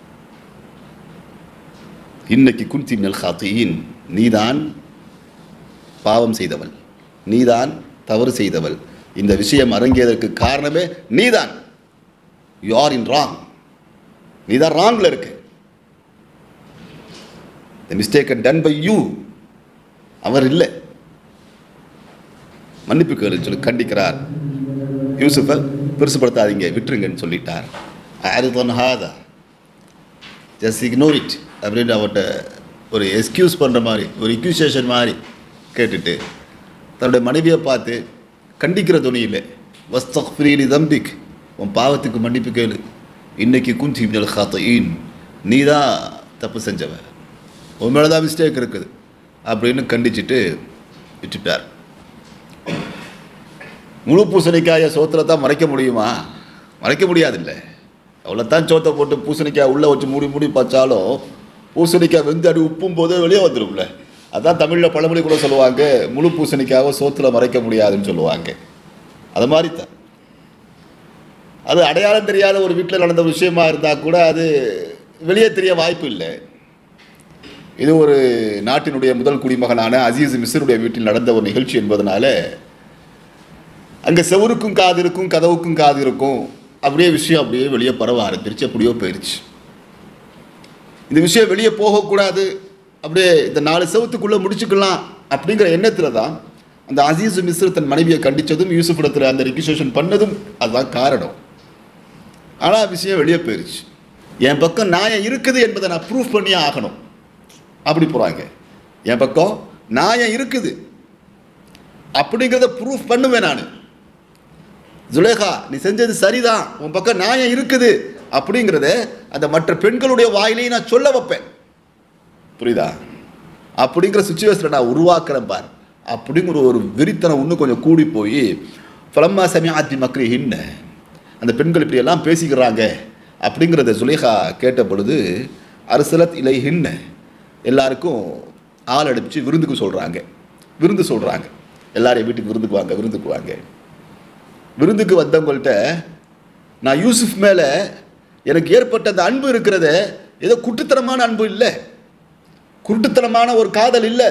இன்னைக்கு குந்தி மினல் காத்தியின், நீதான் பாவம் செய்தவள், நீதான் தவறு செய்தவள். இந்த விஷயம் அரங்கியதற்கு காரணமே நீதான். You are in wrong. நீதான் ராங்ல இருக்கு. The mistake done by you. அவர் இல்லை. மன்னிப்பு கேளுன்னு சொல்லி கண்டிக்கிறார். யூசுஃபை பெருசுப்படுத்தாதீங்க, விட்டுருங்கன்னு சொல்லிட்டார். ஆரிதன்ஹாதா, ஜஸ்ட் இக்னோர் இட் அப்படின்னு அவர்கிட்ட ஒரு எக்ஸ்கியூஸ் பண்ணுற மாதிரி, ஒரு இக்யூசேஷன் மாதிரி கேட்டுட்டு தன்னுடைய மனைவியை பார்த்து கண்டிக்கிற துணியில் வஸ்தக்ஃபிரீலி தம்பிக், உன் பாவத்துக்கு மன்னிப்பு கேளு, இன்னைக்கு குந்தி மினல் காத்தியின், நீ தான் தப்பு செஞ்சவ, உன் மேலே தான் மிஸ்டேக் இருக்குது அப்படின்னு கண்டிச்சுட்டு விட்டுட்டார். முழு பூசணிக்காயை சோத்தில் தான் மறைக்க முடியுமா? மறைக்க முடியாதில்லை. அவ்வளோத்தான் சோத்தை போட்டு பூசணிக்காய் உள்ளே வச்சு மூடி மூடி பார்த்தாலும் பூசணிக்காய் வெந்து அடி உப்பும் போதே வெளியே வந்துடும்ல. அதான் தமிழில் பழமொழி கூட சொல்லுவாங்க, முழு பூசணிக்காவை சோத்தில் மறைக்க முடியாதுன்னு சொல்லுவாங்க. அது மாதிரி தான் அது அடையாளம் தெரியாத ஒரு வீட்டில் நடந்த விஷயமா இருந்தால் கூட அது வெளியே தெரிய வாய்ப்பு இல்லை. இது ஒரு நாட்டினுடைய முதல் குடிமகனான அசீஸ் மிஸ்ருடைய வீட்டில் நடந்த ஒரு நிகழ்ச்சி என்பதனால அங்கே செவருக்கும் காது இருக்கும், கதவுக்கும் காது இருக்கும். அப்படியே விஷயம் அப்படியே வெளியே பரவ ஆரம்பிச்சு, அப்படியோ போயிடுச்சு. இந்த விஷயம் வெளியே போகக்கூடாது, அப்படியே இந்த நாலு செவத்துக்குள்ளே முடிச்சுக்கலாம் அப்படிங்கிற எண்ணத்தில் தான் அந்த அசீஸ் மிஸ்ரு தன் மனைவியை கண்டித்ததும் யூசுஃப் இடத்துல அந்த ரிக்யூசேஷன் பண்ணதும் அதுதான் காரணம். ஆனால் விஷயம் வெளியே போயிடுச்சு. என் பக்கம் நியாயம் இருக்குது என்பதை நான் ப்ரூஃப் பண்ணியே ஆகணும் அப்படி போகிறாங்க. என் பக்கம் நியாயம் இருக்குது அப்படிங்கிறத ப்ரூஃப் பண்ணுவேன் நான். ஜுலேகா, நீ செஞ்சது சரிதான், உன் பக்கம் நியாயம் இருக்குது அப்படிங்கிறத அந்த மற்ற பெண்களுடைய வாயிலையும் நான் சொல்ல வைப்பேன். புரியுதா? அப்படிங்கிற சுச்சுவேஷனை நான் உருவாக்குறேன் பார். அப்படிங்கிற ஒரு வெறித்தனம் இன்னும் கொஞ்சம் கூடி போய் ஃபலம்மா சமிஅத் பிமக்ரிஹின்ன, அந்த பெண்கள் இப்படியெல்லாம் பேசிக்கிறாங்க அப்படிங்கிறத ஜுலேகா கேட்ட பொழுது அர்சலத் இலைஹின்ன, எல்லாருக்கும் ஆள் அடிச்சு விருந்துக்கு சொல்கிறாங்க. விருந்து சொல்கிறாங்க, எல்லாரையும் வீட்டுக்கு விருந்துக்கு வாங்க, விருந்துக்கு வாங்க. விருந்துக்கு வந்தவங்கள்ட்ட நான் யூசுஃப் மேலே எனக்கு ஏற்பட்ட அந்த அன்பு இருக்கிறத ஏதோ குட்டுத்தனமான அன்பு இல்லை, குருட்டுத்தனமான ஒரு காதல் இல்லை.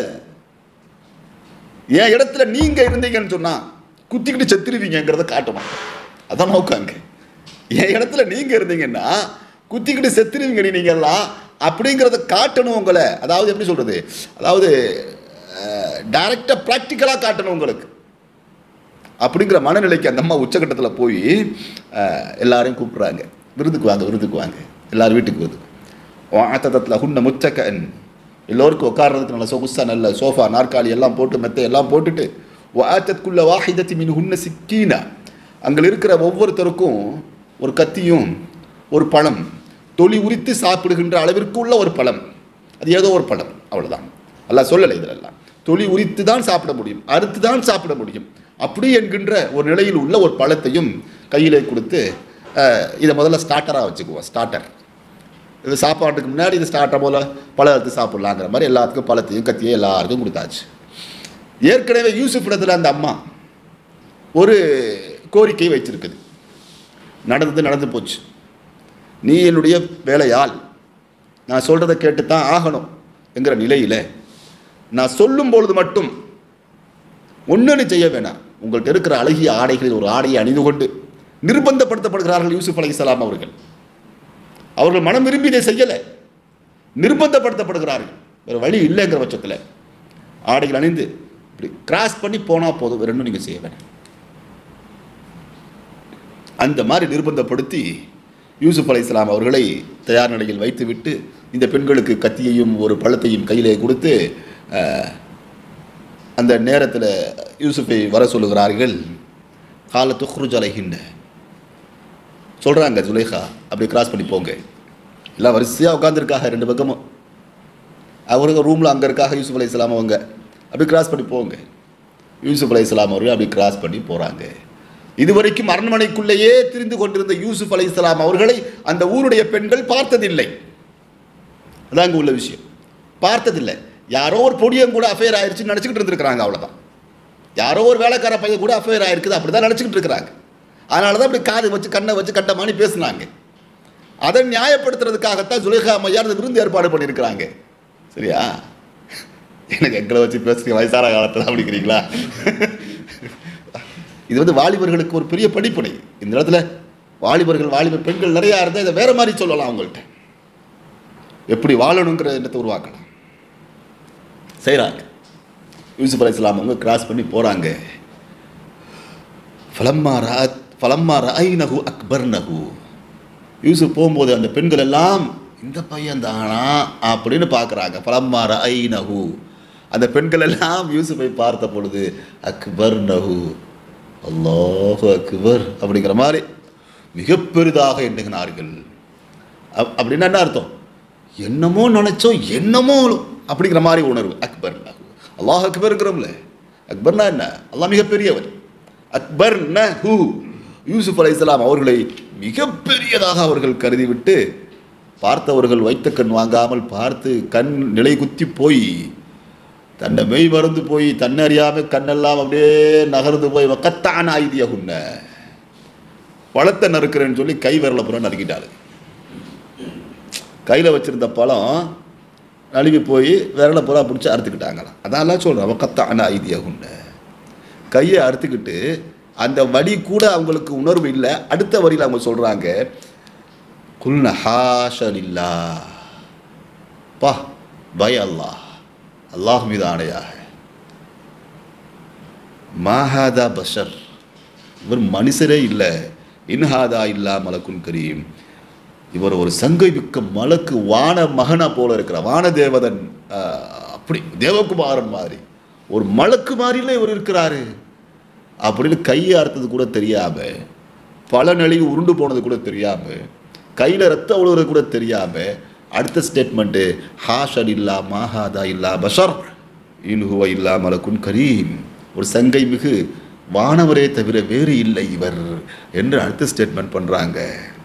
என் இடத்துல நீங்கள் இருந்தீங்கன்னு சொன்னால் குத்திக்கிட்டு செத்துருவீங்கிறத காட்டணும். அதான் நோக்காங்க. என் இடத்துல நீங்கள் இருந்தீங்கன்னா குத்திக்கிட்டு செத்துருவீங்க நீங்கள்லாம் அப்படிங்கிறத காட்டணும் உங்களை. அதாவது எப்படி சொல்கிறது, அதாவது டைரெக்டாக ப்ராக்டிக்கலாக காட்டணும் உங்களுக்கு. அப்படிங்கிற மனநிலைக்கு அந்த அம்மா உச்சகட்டத்தில் போய் எல்லாரையும் கூப்பிட்றாங்க, விருந்துக்கு வாங்க, விருந்துக்கு வாங்க, எல்லோரும் வீட்டுக்கு வருது. ஆத்தத்தில் ஹுன்ன முச்சக்கன், எல்லோருக்கும் உட்கார்றதுக்கு நல்ல சொகுசா நல்ல சோஃபா நாற்காலி எல்லாம் போட்டு மெத்தை எல்லாம் போட்டுட்டு ஆத்தத்துக்குள்ள வாஹிதத்தி மீன் ஹுன்ன சிக்கீனா, அங்கே இருக்கிற ஒவ்வொருத்தருக்கும் ஒரு கத்தியும் ஒரு பழம், தொலி உரித்து சாப்பிடுகின்ற அளவிற்கு உள்ள ஒரு பழம். அது ஏதோ ஒரு பழம், அவ்வளோதான். அல்லாஹ் சொல்லலை இதிலெல்லாம். தொலி உரித்து தான் சாப்பிட முடியும், அறுத்து தான் சாப்பிட முடியும், அப்படி என்கின்ற ஒரு நிலையில் உள்ள ஒரு பழத்தையும் கையிலே கொடுத்து இதை முதல்ல ஸ்டார்டராக வச்சுக்குவோம். ஸ்டார்டர் இது சாப்பாட்டுக்கு முன்னாடி இது ஸ்டார்டர் போல் பழம் எடுத்து சாப்பிட்லாங்கிற மாதிரி எல்லாத்துக்கும் பழத்தையும் கத்தியும் எல்லாருக்கும் கொடுத்தாச்சு. ஏற்கனவே யூசுஃப் இடத்துல அந்த அம்மா ஒரு கோரிக்கை வச்சிருக்குது. நடந்தது நடந்து போச்சு. நீ என்னுடைய வேலையால், நான் சொல்கிறத கேட்டு தான் ஆகணும் என்கிற நிலையில் நான் சொல்லும் பொழுது மட்டும் ஒன்றுன்னு செய்ய வேணாம். உங்கள்கிட்ட இருக்கிற அழகிய ஆடைகளில் ஒரு ஆடையை அணிந்து கொண்டு நிர்பந்தப்படுத்தப்படுகிறார்கள் யூசுப் அலைஹிஸ்ஸலாம் அவர்கள். அவர்கள் மனம் விரும்பி இதை செய்யலை, நிர்பந்தப்படுத்தப்படுகிறார்கள். வேறு வழி இல்லைங்கிற பட்சத்தில் ஆடைகள் அணிந்து இப்படி கிராஸ் பண்ணி போனால் போதும், வேறு இன்னும் நீங்கள் செய்ய வேணாம். அந்த மாதிரி நிர்பந்தப்படுத்தி யூசுப் அலைஹிஸ்ஸலாம் அவர்களை தயார் நிலையில் வைத்துவிட்டு இந்த பெண்களுக்கு கத்தியையும் ஒரு பழத்தையும் கையிலே கொடுத்து அந்த நேரத்தில் யூசுஃபை வர சொல்லுகிறார்கள். காலத்து குருஜ் அலைஹின்ன சொல்கிறாங்க, ஜுலேகா அப்படி கிராஸ் பண்ணி போங்க. எல்லாம் வரிசையாக உட்காந்துருக்காங்க ரெண்டு பக்கமும். அவருக்கு ரூமில் அங்கே இருக்காக யூசுப் அலைஹிஸ்ஸலாம் அவங்க. அப்படி கிராஸ் பண்ணி போங்க. யூசுப் அலைஹிஸ்ஸலாம் அவர்கள் அப்படி கிராஸ் பண்ணி போகிறாங்க. இதுவரைக்கும் அரண்மனைக்குள்ளேயே திரிந்து கொண்டிருந்த யூசுப் அலைஹிஸ்ஸலாம் அவர்களை அந்த ஊருடைய பெண்கள் பார்த்ததில்லை. அதாங்க உள்ள விஷயம். பார்த்ததில்லை. யாரோ ஒரு பொடியன் கூட அஃபேர் ஆயிடுச்சுன்னு நினச்சிக்கிட்டு இருந்துருக்குறாங்க, அவ்வளோதான். யாரோ ஒரு வேலைக்கார பையன் கூட அஃபேர் ஆயிருக்குது அப்படி தான் நினச்சிக்கிட்டு இருக்கிறாங்க. அதனால தான் அப்படி காது வச்சு கண்ணை வச்சு கட்டமானி பேசுனாங்க. அதை நியாயப்படுத்துறதுக்காகத்தான் ஜுலைஹா அம்மையார் இந்த விருந்து ஏற்பாடு பண்ணியிருக்கிறாங்க. சரியா? எனக்கு எங்களை வச்சு பேசுறீங்க வயசான காலத்தில் அப்படிங்கிறீங்களா? இது வந்து வாலிபர்களுக்கு ஒரு பெரிய படிப்படை. இந்த இடத்துல வாலிபர்கள் வாலிபர் பெண்கள் நிறையா இருந்தால் இதை வேற மாதிரி சொல்லலாம். அவங்கள்ட்ட எப்படி வாழணுங்கிற எண்ணத்தை உருவாக்கலாம். செய்கிறாங்க. யூசுப் அலைஹிஸ்ஸலாம் அவங்க கிராஸ் பண்ணி போகிறாங்க. ஃபலம்மா ராத் ஃபலம்மா ரஐனஹு அக்பர்னஹு. யூசுப் போகும்போது அந்த பெண்கள் எல்லாம் இந்த பையன் தானா அப்படின்னு பார்க்குறாங்க. ஃபலம்மா ரஐனஹு. அந்த பெண்கள் எல்லாம் யூசுஃபை பார்த்த பொழுது அக்பர்னஹு, அல்லாஹு அக்பர் அப்படிங்கிற மாதிரி மிக பெரிதாக எண்ணுகிறார்கள். அப் அப்படின்னா என்ன அர்த்தம்? என்னமோ நினைச்சோம் என்னமோ அப்படிங்கிற மாதிரி உணர்வு. அக்பர் அல்லாஹ் அக்பர்ங்கிறோம்ல, அக்பர்னா என்ன? அல்லாஹ் மிகப்பெரியவர். அக்பர் நஹு, யூசுப் அலைஹிஸ்ஸலாம் அவர்களை மிகப்பெரியதாக அவர்கள் கருதிவிட்டு பார்த்தவர்கள் வைத்த கண் வாங்காமல் பார்த்து கண் நிலை குத்தி போய் தன்னை மெய் மறந்து போய் தன்னை அறியாமல் கண்ணெல்லாம் அப்படியே நகர்ந்து போய் கத்தான ஐதியகுன்ன பழத்தை நறுக்கிறேன்னு சொல்லி கை விரல புறம் நறுக்கிட்டாரு. கையில் வச்சுருந்த பழம் நழுவி போய் விரலை புறா பிடிச்சி அறுத்துக்கிட்டாங்களாம். அதெல்லாம் சொல்கிறேன். கத்தான ஐதியகுன்ன கையை அறுத்துக்கிட்டு அந்த வடி கூட அவங்களுக்கு உணர்வு இல்லை. அடுத்த வரியில் அவங்க சொல்கிறாங்க, குல்ன ஹாஷலில்லா, பா பை அல்லாஹ், அல்லாஹ் மீது ஆணையாக, மாஹாதா பஷர், இவர் மனுஷரே இல்லை, இன்ஹாதா இல்லா மலக்குன் கரீம், இவர் ஒரு சங்கை மிக்க மலக்கு வான மகனா போல இருக்கிற வான தேவதன், அப்படி தேவகுமாரன் மாதிரி ஒரு மலக்கு மாதிரில இவர் இருக்கிறாரு அப்படின்னு கையை அறுத்தது கூட தெரியாமல், பல நெளிவு உருண்டு போனது கூட தெரியாமல், கையில் ரத்தம் உழுவுறது கூட தெரியாமல் அடுத்த ஸ்டேட்மெண்ட்டு ஹாஷன் இல்லா மாஹாதா இல்லா பஷர் இன்ஹுவ இல்லா மலக்குன் கரீம், ஒரு சங்கை மிகு வானவரே தவிர வேறு இல்லை இவர் என்று அடுத்த ஸ்டேட்மெண்ட் பண்ணுறாங்க.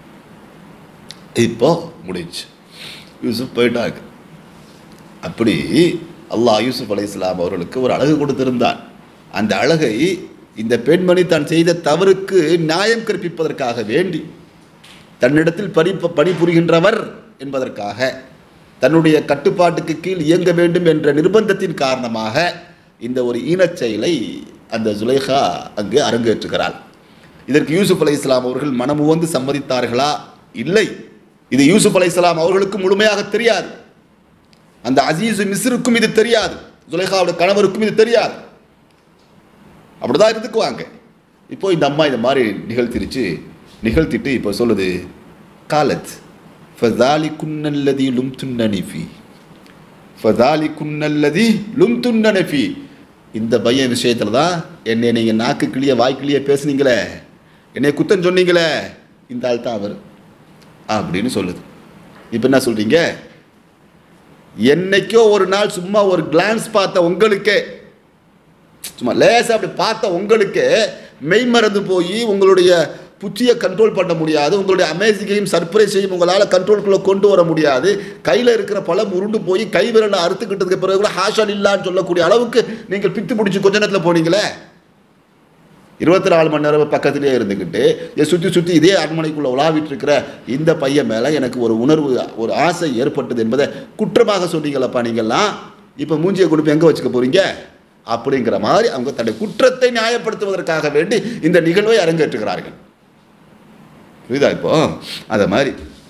இப்போ முடிச்சு யூசுப் போயிட்டாங்க. அப்படி அல்லாஹ் யூசுப் அலைஹிஸ்ஸலாம் அவர்களுக்கு ஒரு அழகு கொடுத்திருந்தான். அந்த அழகை இந்த பெண்மணி தான் செய்த தவறுக்கு நியாயம் கற்பிப்பதற்காக வேண்டி, தன்னிடத்தில் பணி பணிபுரிகின்றவர் என்பதற்காக, தன்னுடைய கட்டுப்பாட்டுக்கு கீழ் இயங்க வேண்டும் என்ற நிர்பந்தத்தின் காரணமாக இந்த ஒரு ஈனச் செயலை அந்த ஜுலைஹா அங்கு அரங்கேற்றுகிறாள். இதற்கு யூசுப் அலைஹிஸ்ஸலாம் அவர்கள் மனமுவந்து சம்மதித்தார்களா? இல்லை. இது யூசுப் அலைஹிஸ்ஸலாம் அவர்களுக்கு முழுமையாக தெரியாது. அந்த அசீஸ் மிஸ்ருக்கும் இது தெரியாது. ஜுலைஹாவுடைய கணவருக்கும் இது தெரியாது. அப்படிதான் இருந்துக்குவாங்க. இப்போ இந்த அம்மா இந்த மாதிரி நிகழ்த்திருச்சு. நிகழ்த்திட்டு இப்போ சொல்லுது, காலத் ஃபதாலி குன்னல்லதி லும் துன்னனிஃபி, ஃபதாலி குன்னல்லதி லும் துன்னனிஃபி, இந்த பையன் விஷயத்தில் தான் என்னை நீங்கள் நாக்கு கிளிய வாய்க்கிளிய பேசுனீங்களே, என்னை குத்தம் சொன்னீங்களே, இந்த ஆள் தான் அவர் அப்படின்னு சொல்லுது. இப்போ என்ன சொல்றீங்க? என்னைக்கோ ஒரு நாள் சும்மா ஒரு கிளான்ஸ் பார்த்த உங்களுக்கே, சும்மா லேசாக அப்படி பார்த்த உங்களுக்கு மெய் மறந்து போய் உங்களுடைய புச்சியை கண்ட்ரோல் பண்ண முடியாது, உங்களுடைய அமேசிங்கையும் சர்ப்ரைஸையும் உங்களால் கண்ட்ரோலுக்குள்ளே கொண்டு வர முடியாது, கையில் இருக்கிற பழம் உருண்டு போய் கை விரலை அறுத்துக்கிட்டதுக்கு பிறகு கூட ஹாஷன் இல்லான்னு சொல்லக்கூடிய அளவுக்கு நீங்கள் பித்து பிடிச்சி கொஞ்ச நேரத்தில் போனீங்களே. இருபத்தி நாலு மணி நேரம் பக்கத்திலே இருந்துக்கிட்டு சுற்றி சுற்றி இதே அரண்மனைக்குள்ளே உலாவிட்டு இருக்கிற இந்த பையன் மேலே எனக்கு ஒரு உணர்வு, ஒரு ஆசை ஏற்பட்டது என்பதை குற்றமாக சொன்னீங்களப்பா நீங்கள்லாம். இப்போ மூஞ்சியை கொண்டு போய் எங்கே வச்சுக்க போகிறீங்க அப்படிங்கிற மாதிரி அவங்க தன்னுடைய குற்றத்தை நியாயப்படுத்துவதற்காக வேண்டி இந்த நிகழ்வை அரங்கேற்றுகிறார்கள். புரியுதா? இப்போ அதை மாதிரி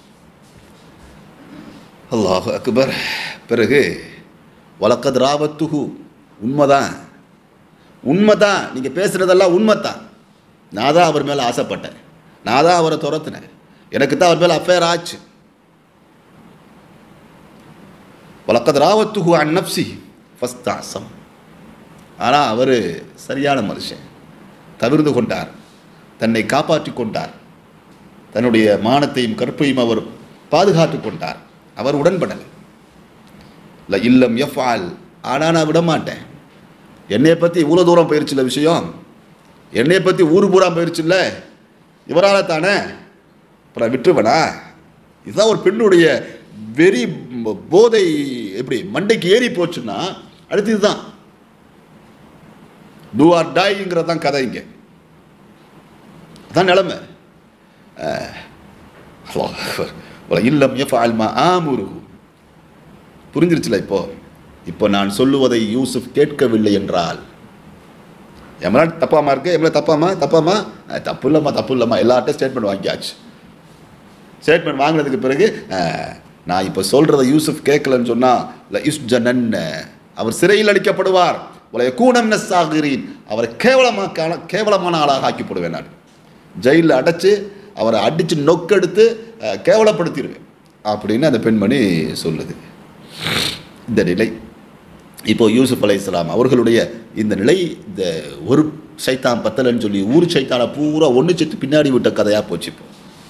அல்லாஹு அக்பர். பிறகு வலக்கத் ராவத்துஹு, உண்மைதான் உண்மைதான், நீங்கள் பேசுகிறதெல்லாம் உண்மைத்தான், நான் தான் அவர் மேலே ஆசைப்பட்டேன், நான் தான் அவரை துரத்துனேன், எனக்கு தான் அவர் மேலே அஃபேர் ஆச்சு. வலக்கத் ராவத்துஹு அன் நஃப்ஸி ஃபஸ்தாஸம், ஆனால் அவர் சரியான மனுஷன், தவிர்த்து கொண்டார், தன்னை காப்பாற்றி கொண்டார், தன்னுடைய மானத்தையும் கற்பையும் அவர் பாதுகாத்து கொண்டார், அவர் உடன்படலை. இல்லை இல்லம் எஃபால், ஆனால் நான் விட மாட்டேன், என்னையை பற்றி இவ்வளோ தூரம் போயிடுச்சுல்ல விஷயம், என்னையை பற்றி ஊர் பூரா போயிடுச்சுல்ல, இவரால் தானே, அப்புறம் விட்டுருவனா? இதுதான் ஒரு பெண்ணுடைய வெறி போதை எப்படி மண்டைக்கு ஏறி போச்சுன்னா அடுத்து இதுதான் டூ ஆர் டைங்கிறது தான் கதை. இங்கே அதான் நிலைமை. இல்லம் யஃபஅல் மா ஆமுருஹு. புரிஞ்சிருச்சுல? இப்போ இப்போ நான் சொல்லுவதை யூசுப் கேட்கவில்லை என்றால் எம்மளா தப்பாமா இருக்கு, எம்மளா தப்பாமா தப்பாமா தப்பு இல்லைம்மா தப்பு இல்லைம்மா எல்லார்ட்டும் ஸ்டேட்மெண்ட் வாங்கியாச்சு. ஸ்டேட்மெண்ட் வாங்கினதுக்கு பிறகு நான் இப்போ சொல்கிறத யூசுப் கேட்கலன்னு சொன்னால் யுஸ்ஜனன், அவர் சிறையில் அடிக்கப்படுவார். உலக கூணம் நஸ்ஸாகிரீன், அவரை கேவலமாக கேவலமான ஆளாக ஆக்கி போடுவேன். நான் ஜெயிலில் அடைச்சி அவரை அடித்து நொக்கெடுத்து கேவலப்படுத்திடுவேன் அப்படின்னு அந்த பெண்மணி சொல்லுது. இந்த நிலை இப்போ யூசுப் அலைஹிஸ்ஸலாம் அவர்களுடைய இந்த நிலை, இந்த ஒரு சைத்தான் பத்தலன்னு சொல்லி ஊர் சைத்தானை பூரா ஒன்று சேர்த்து பின்னாடி விட்ட கதையாக போச்சு. இப்போ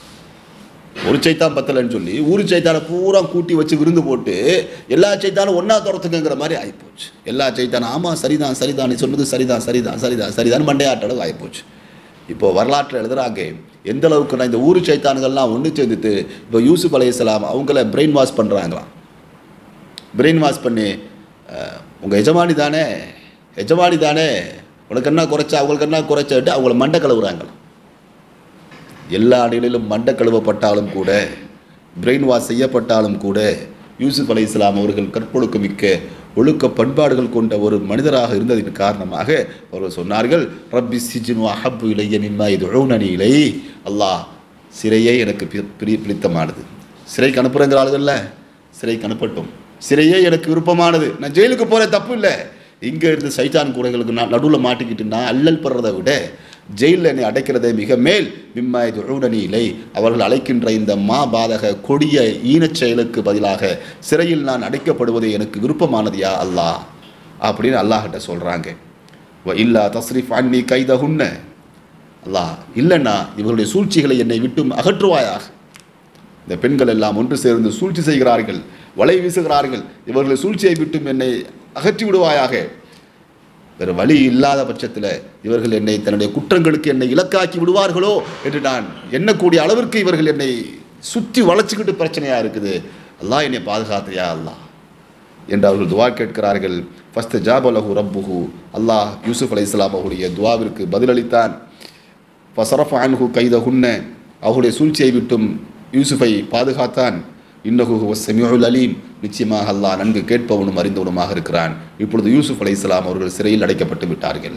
ஒரு சைத்தான் பத்தலன்னு சொல்லி ஊர் சைத்தானை பூரா கூட்டி வச்சு விருந்து போட்டு எல்லா சைத்தானும் ஒன்றா துரத்துக்குங்கிற மாதிரி ஆகிப்போச்சு. எல்லா சைத்தானும் ஆமாம் சரிதான் சரிதான் நீ சொன்னது சரிதான் சரிதான் சரிதான் சரிதான் மண்டையாட்டளவு ஆகிப்போச்சு. இப்போ வரலாற்றில் எழுதுகிறாங்க எந்த அளவுக்கு நான் இந்த ஊர் சைத்தான்கள்லாம் ஒன்று சேர்ந்துட்டு இப்போ யூசுப் அலைஹிஸ்ஸலாம் அவங்கள பிரெயின் வாஷ் பண்ணுறாங்களாம். பிரெயின் வாஷ் பண்ணி உங்கள் எஜமானி தானே எஜமானி தானே உனக்கு என்ன குறைச்சா அவங்களுக்கு என்ன குறைச்சிட்டு அவங்கள மண்டை கழுவுறாங்களாம். எல்லா நிலையிலும் மண்டை கழுவப்பட்டாலும் கூட, பிரெயின் வாஷ் செய்யப்பட்டாலும் கூட யூசுப் அலைஹிஸ்ஸலாம் அவர்கள் கற்பொழுக்க மிக்க ஒழுக்க பண்பாடுகள் கொண்ட ஒரு மனிதராக இருந்ததின் காரணமாக அவர்கள் சொன்னார்கள், ரப்பி சிஜ்னு அஹப்பு இலைய மிம்மா யதுஊனனி இலை. அல்லாஹ் சிறையே எனக்கு பிரி பிடித்தமானது. சிறைக்கு அனுப்புகிறங்கிற ஆளுகள்ல சிறைக்கு அனுப்பட்டும், சிறையே எனக்கு விருப்பமானது. நான் ஜெயிலுக்கு போகிற தப்பு இல்லை. இங்கே இருந்து சைத்தான் கூடைகளுக்கு நான் நடுவில் மாட்டிக்கிட்டு நான் அல்லல் படுறதை விட ஜெயிலில் என்னை அடைக்கிறதே மிக மேல். மிம்மா யதுஊனனி இலை, அவர்கள் அழைக்கின்ற இந்த மா பாதக கொடிய ஈனச் செயலுக்கு பதிலாக சிறையில் நான் அடைக்கப்படுவதே எனக்கு விருப்பமானது யா அல்லாஹ் அப்படின்னு அல்லாஹ்கிட்ட சொல்கிறாங்க. வ இல்லா தஸ்ரிஃப் அன்னி கைதஹுன்ன, அல்லாஹ் இல்லைன்னா இவர்களுடைய சூழ்ச்சிகளை என்னை விட்டும் அகற்றுவாயாக. இந்த பெண்கள் எல்லாம் ஒன்று சேர்ந்து சூழ்ச்சி செய்கிறார்கள், வலை வீசுகிறார்கள், இவர்களை சூழ்ச்சியை விட்டும் என்னை அகற்றி விடுவாயாக. வேறு வழி இல்லாத பட்சத்தில் இவர்கள் என்னை தன்னுடைய குற்றங்களுக்கு என்னை இலக்காக்கி விடுவார்களோ என்று நான் எண்ணக்கூடிய அளவிற்கு இவர்கள் என்னை சுற்றி வளைச்சிக்கிட்டு பிரச்சனையாக இருக்குது. அல்லாஹ் என்னை பாதுகாத்தியா அல்லாஹ் என்று அவர்கள் துவா கேட்கிறார்கள். ஃபஸ்ட் ஜாபலஹு ரப்புஹு, அல்லாஹ் யூசுப் அலைஹிஸ்ஸலாம் அவருடைய துவாவிற்கு பதிலளித்தான். ஃபஸரஃப அன்ஹு கைதஹுன்ன, அவருடைய சூழ்ச்சியை விட்டும் யூசுஃபை பாதுகாத்தான். இன்னஹு ஹுவஸ் ஸமீஉல் அலீம், நிச்சயமாக அல்லாஹ் நன்கு கேட்பவனும் அறிந்தவனுமாக இருக்கிறான். இப்பொழுது யூசுப் அலைஹிஸ்ஸலாம் அவர்கள் சிறையில் அடைக்கப்பட்டு விட்டார்கள்.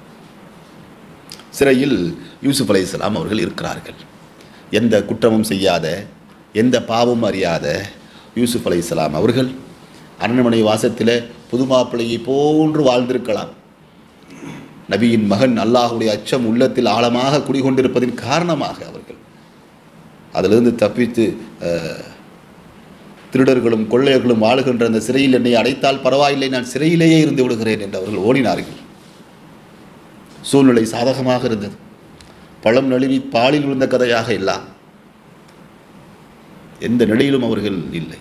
சிறையில் யூசுப் அலைஹிஸ்ஸலாம் அவர்கள் இருக்கிறார்கள். எந்த குற்றமும் செய்யாத, எந்த பாவமும் அறியாத யூசுப் அலைஹிஸ்ஸலாம் அவர்கள் அரண்மனை வாசத்தில் புது மாப்பிள்ளையை போன்று வாழ்ந்திருக்கலாம். நபியின் மகன், அல்லாஹுடைய அச்சம் உள்ளத்தில் ஆழமாக குடிகொண்டிருப்பதின் காரணமாக அவர்கள் அதிலிருந்து தப்பித்து திருடர்களும் கொள்ளையர்களும் வாழுகின்ற அந்த சிறையில் என்னை அடைத்தால் பரவாயில்லை, நான் சிறையிலேயே இருந்து விடுகிறேன் என்று அவர்கள் ஓடினார்கள். சூழ்நிலை சாதகமாக இருந்தது. பழம் நழுவி பாலில் விழுந்த கதையாக இல்லா, எந்த நிலையிலும் அவர்கள் இல்லை.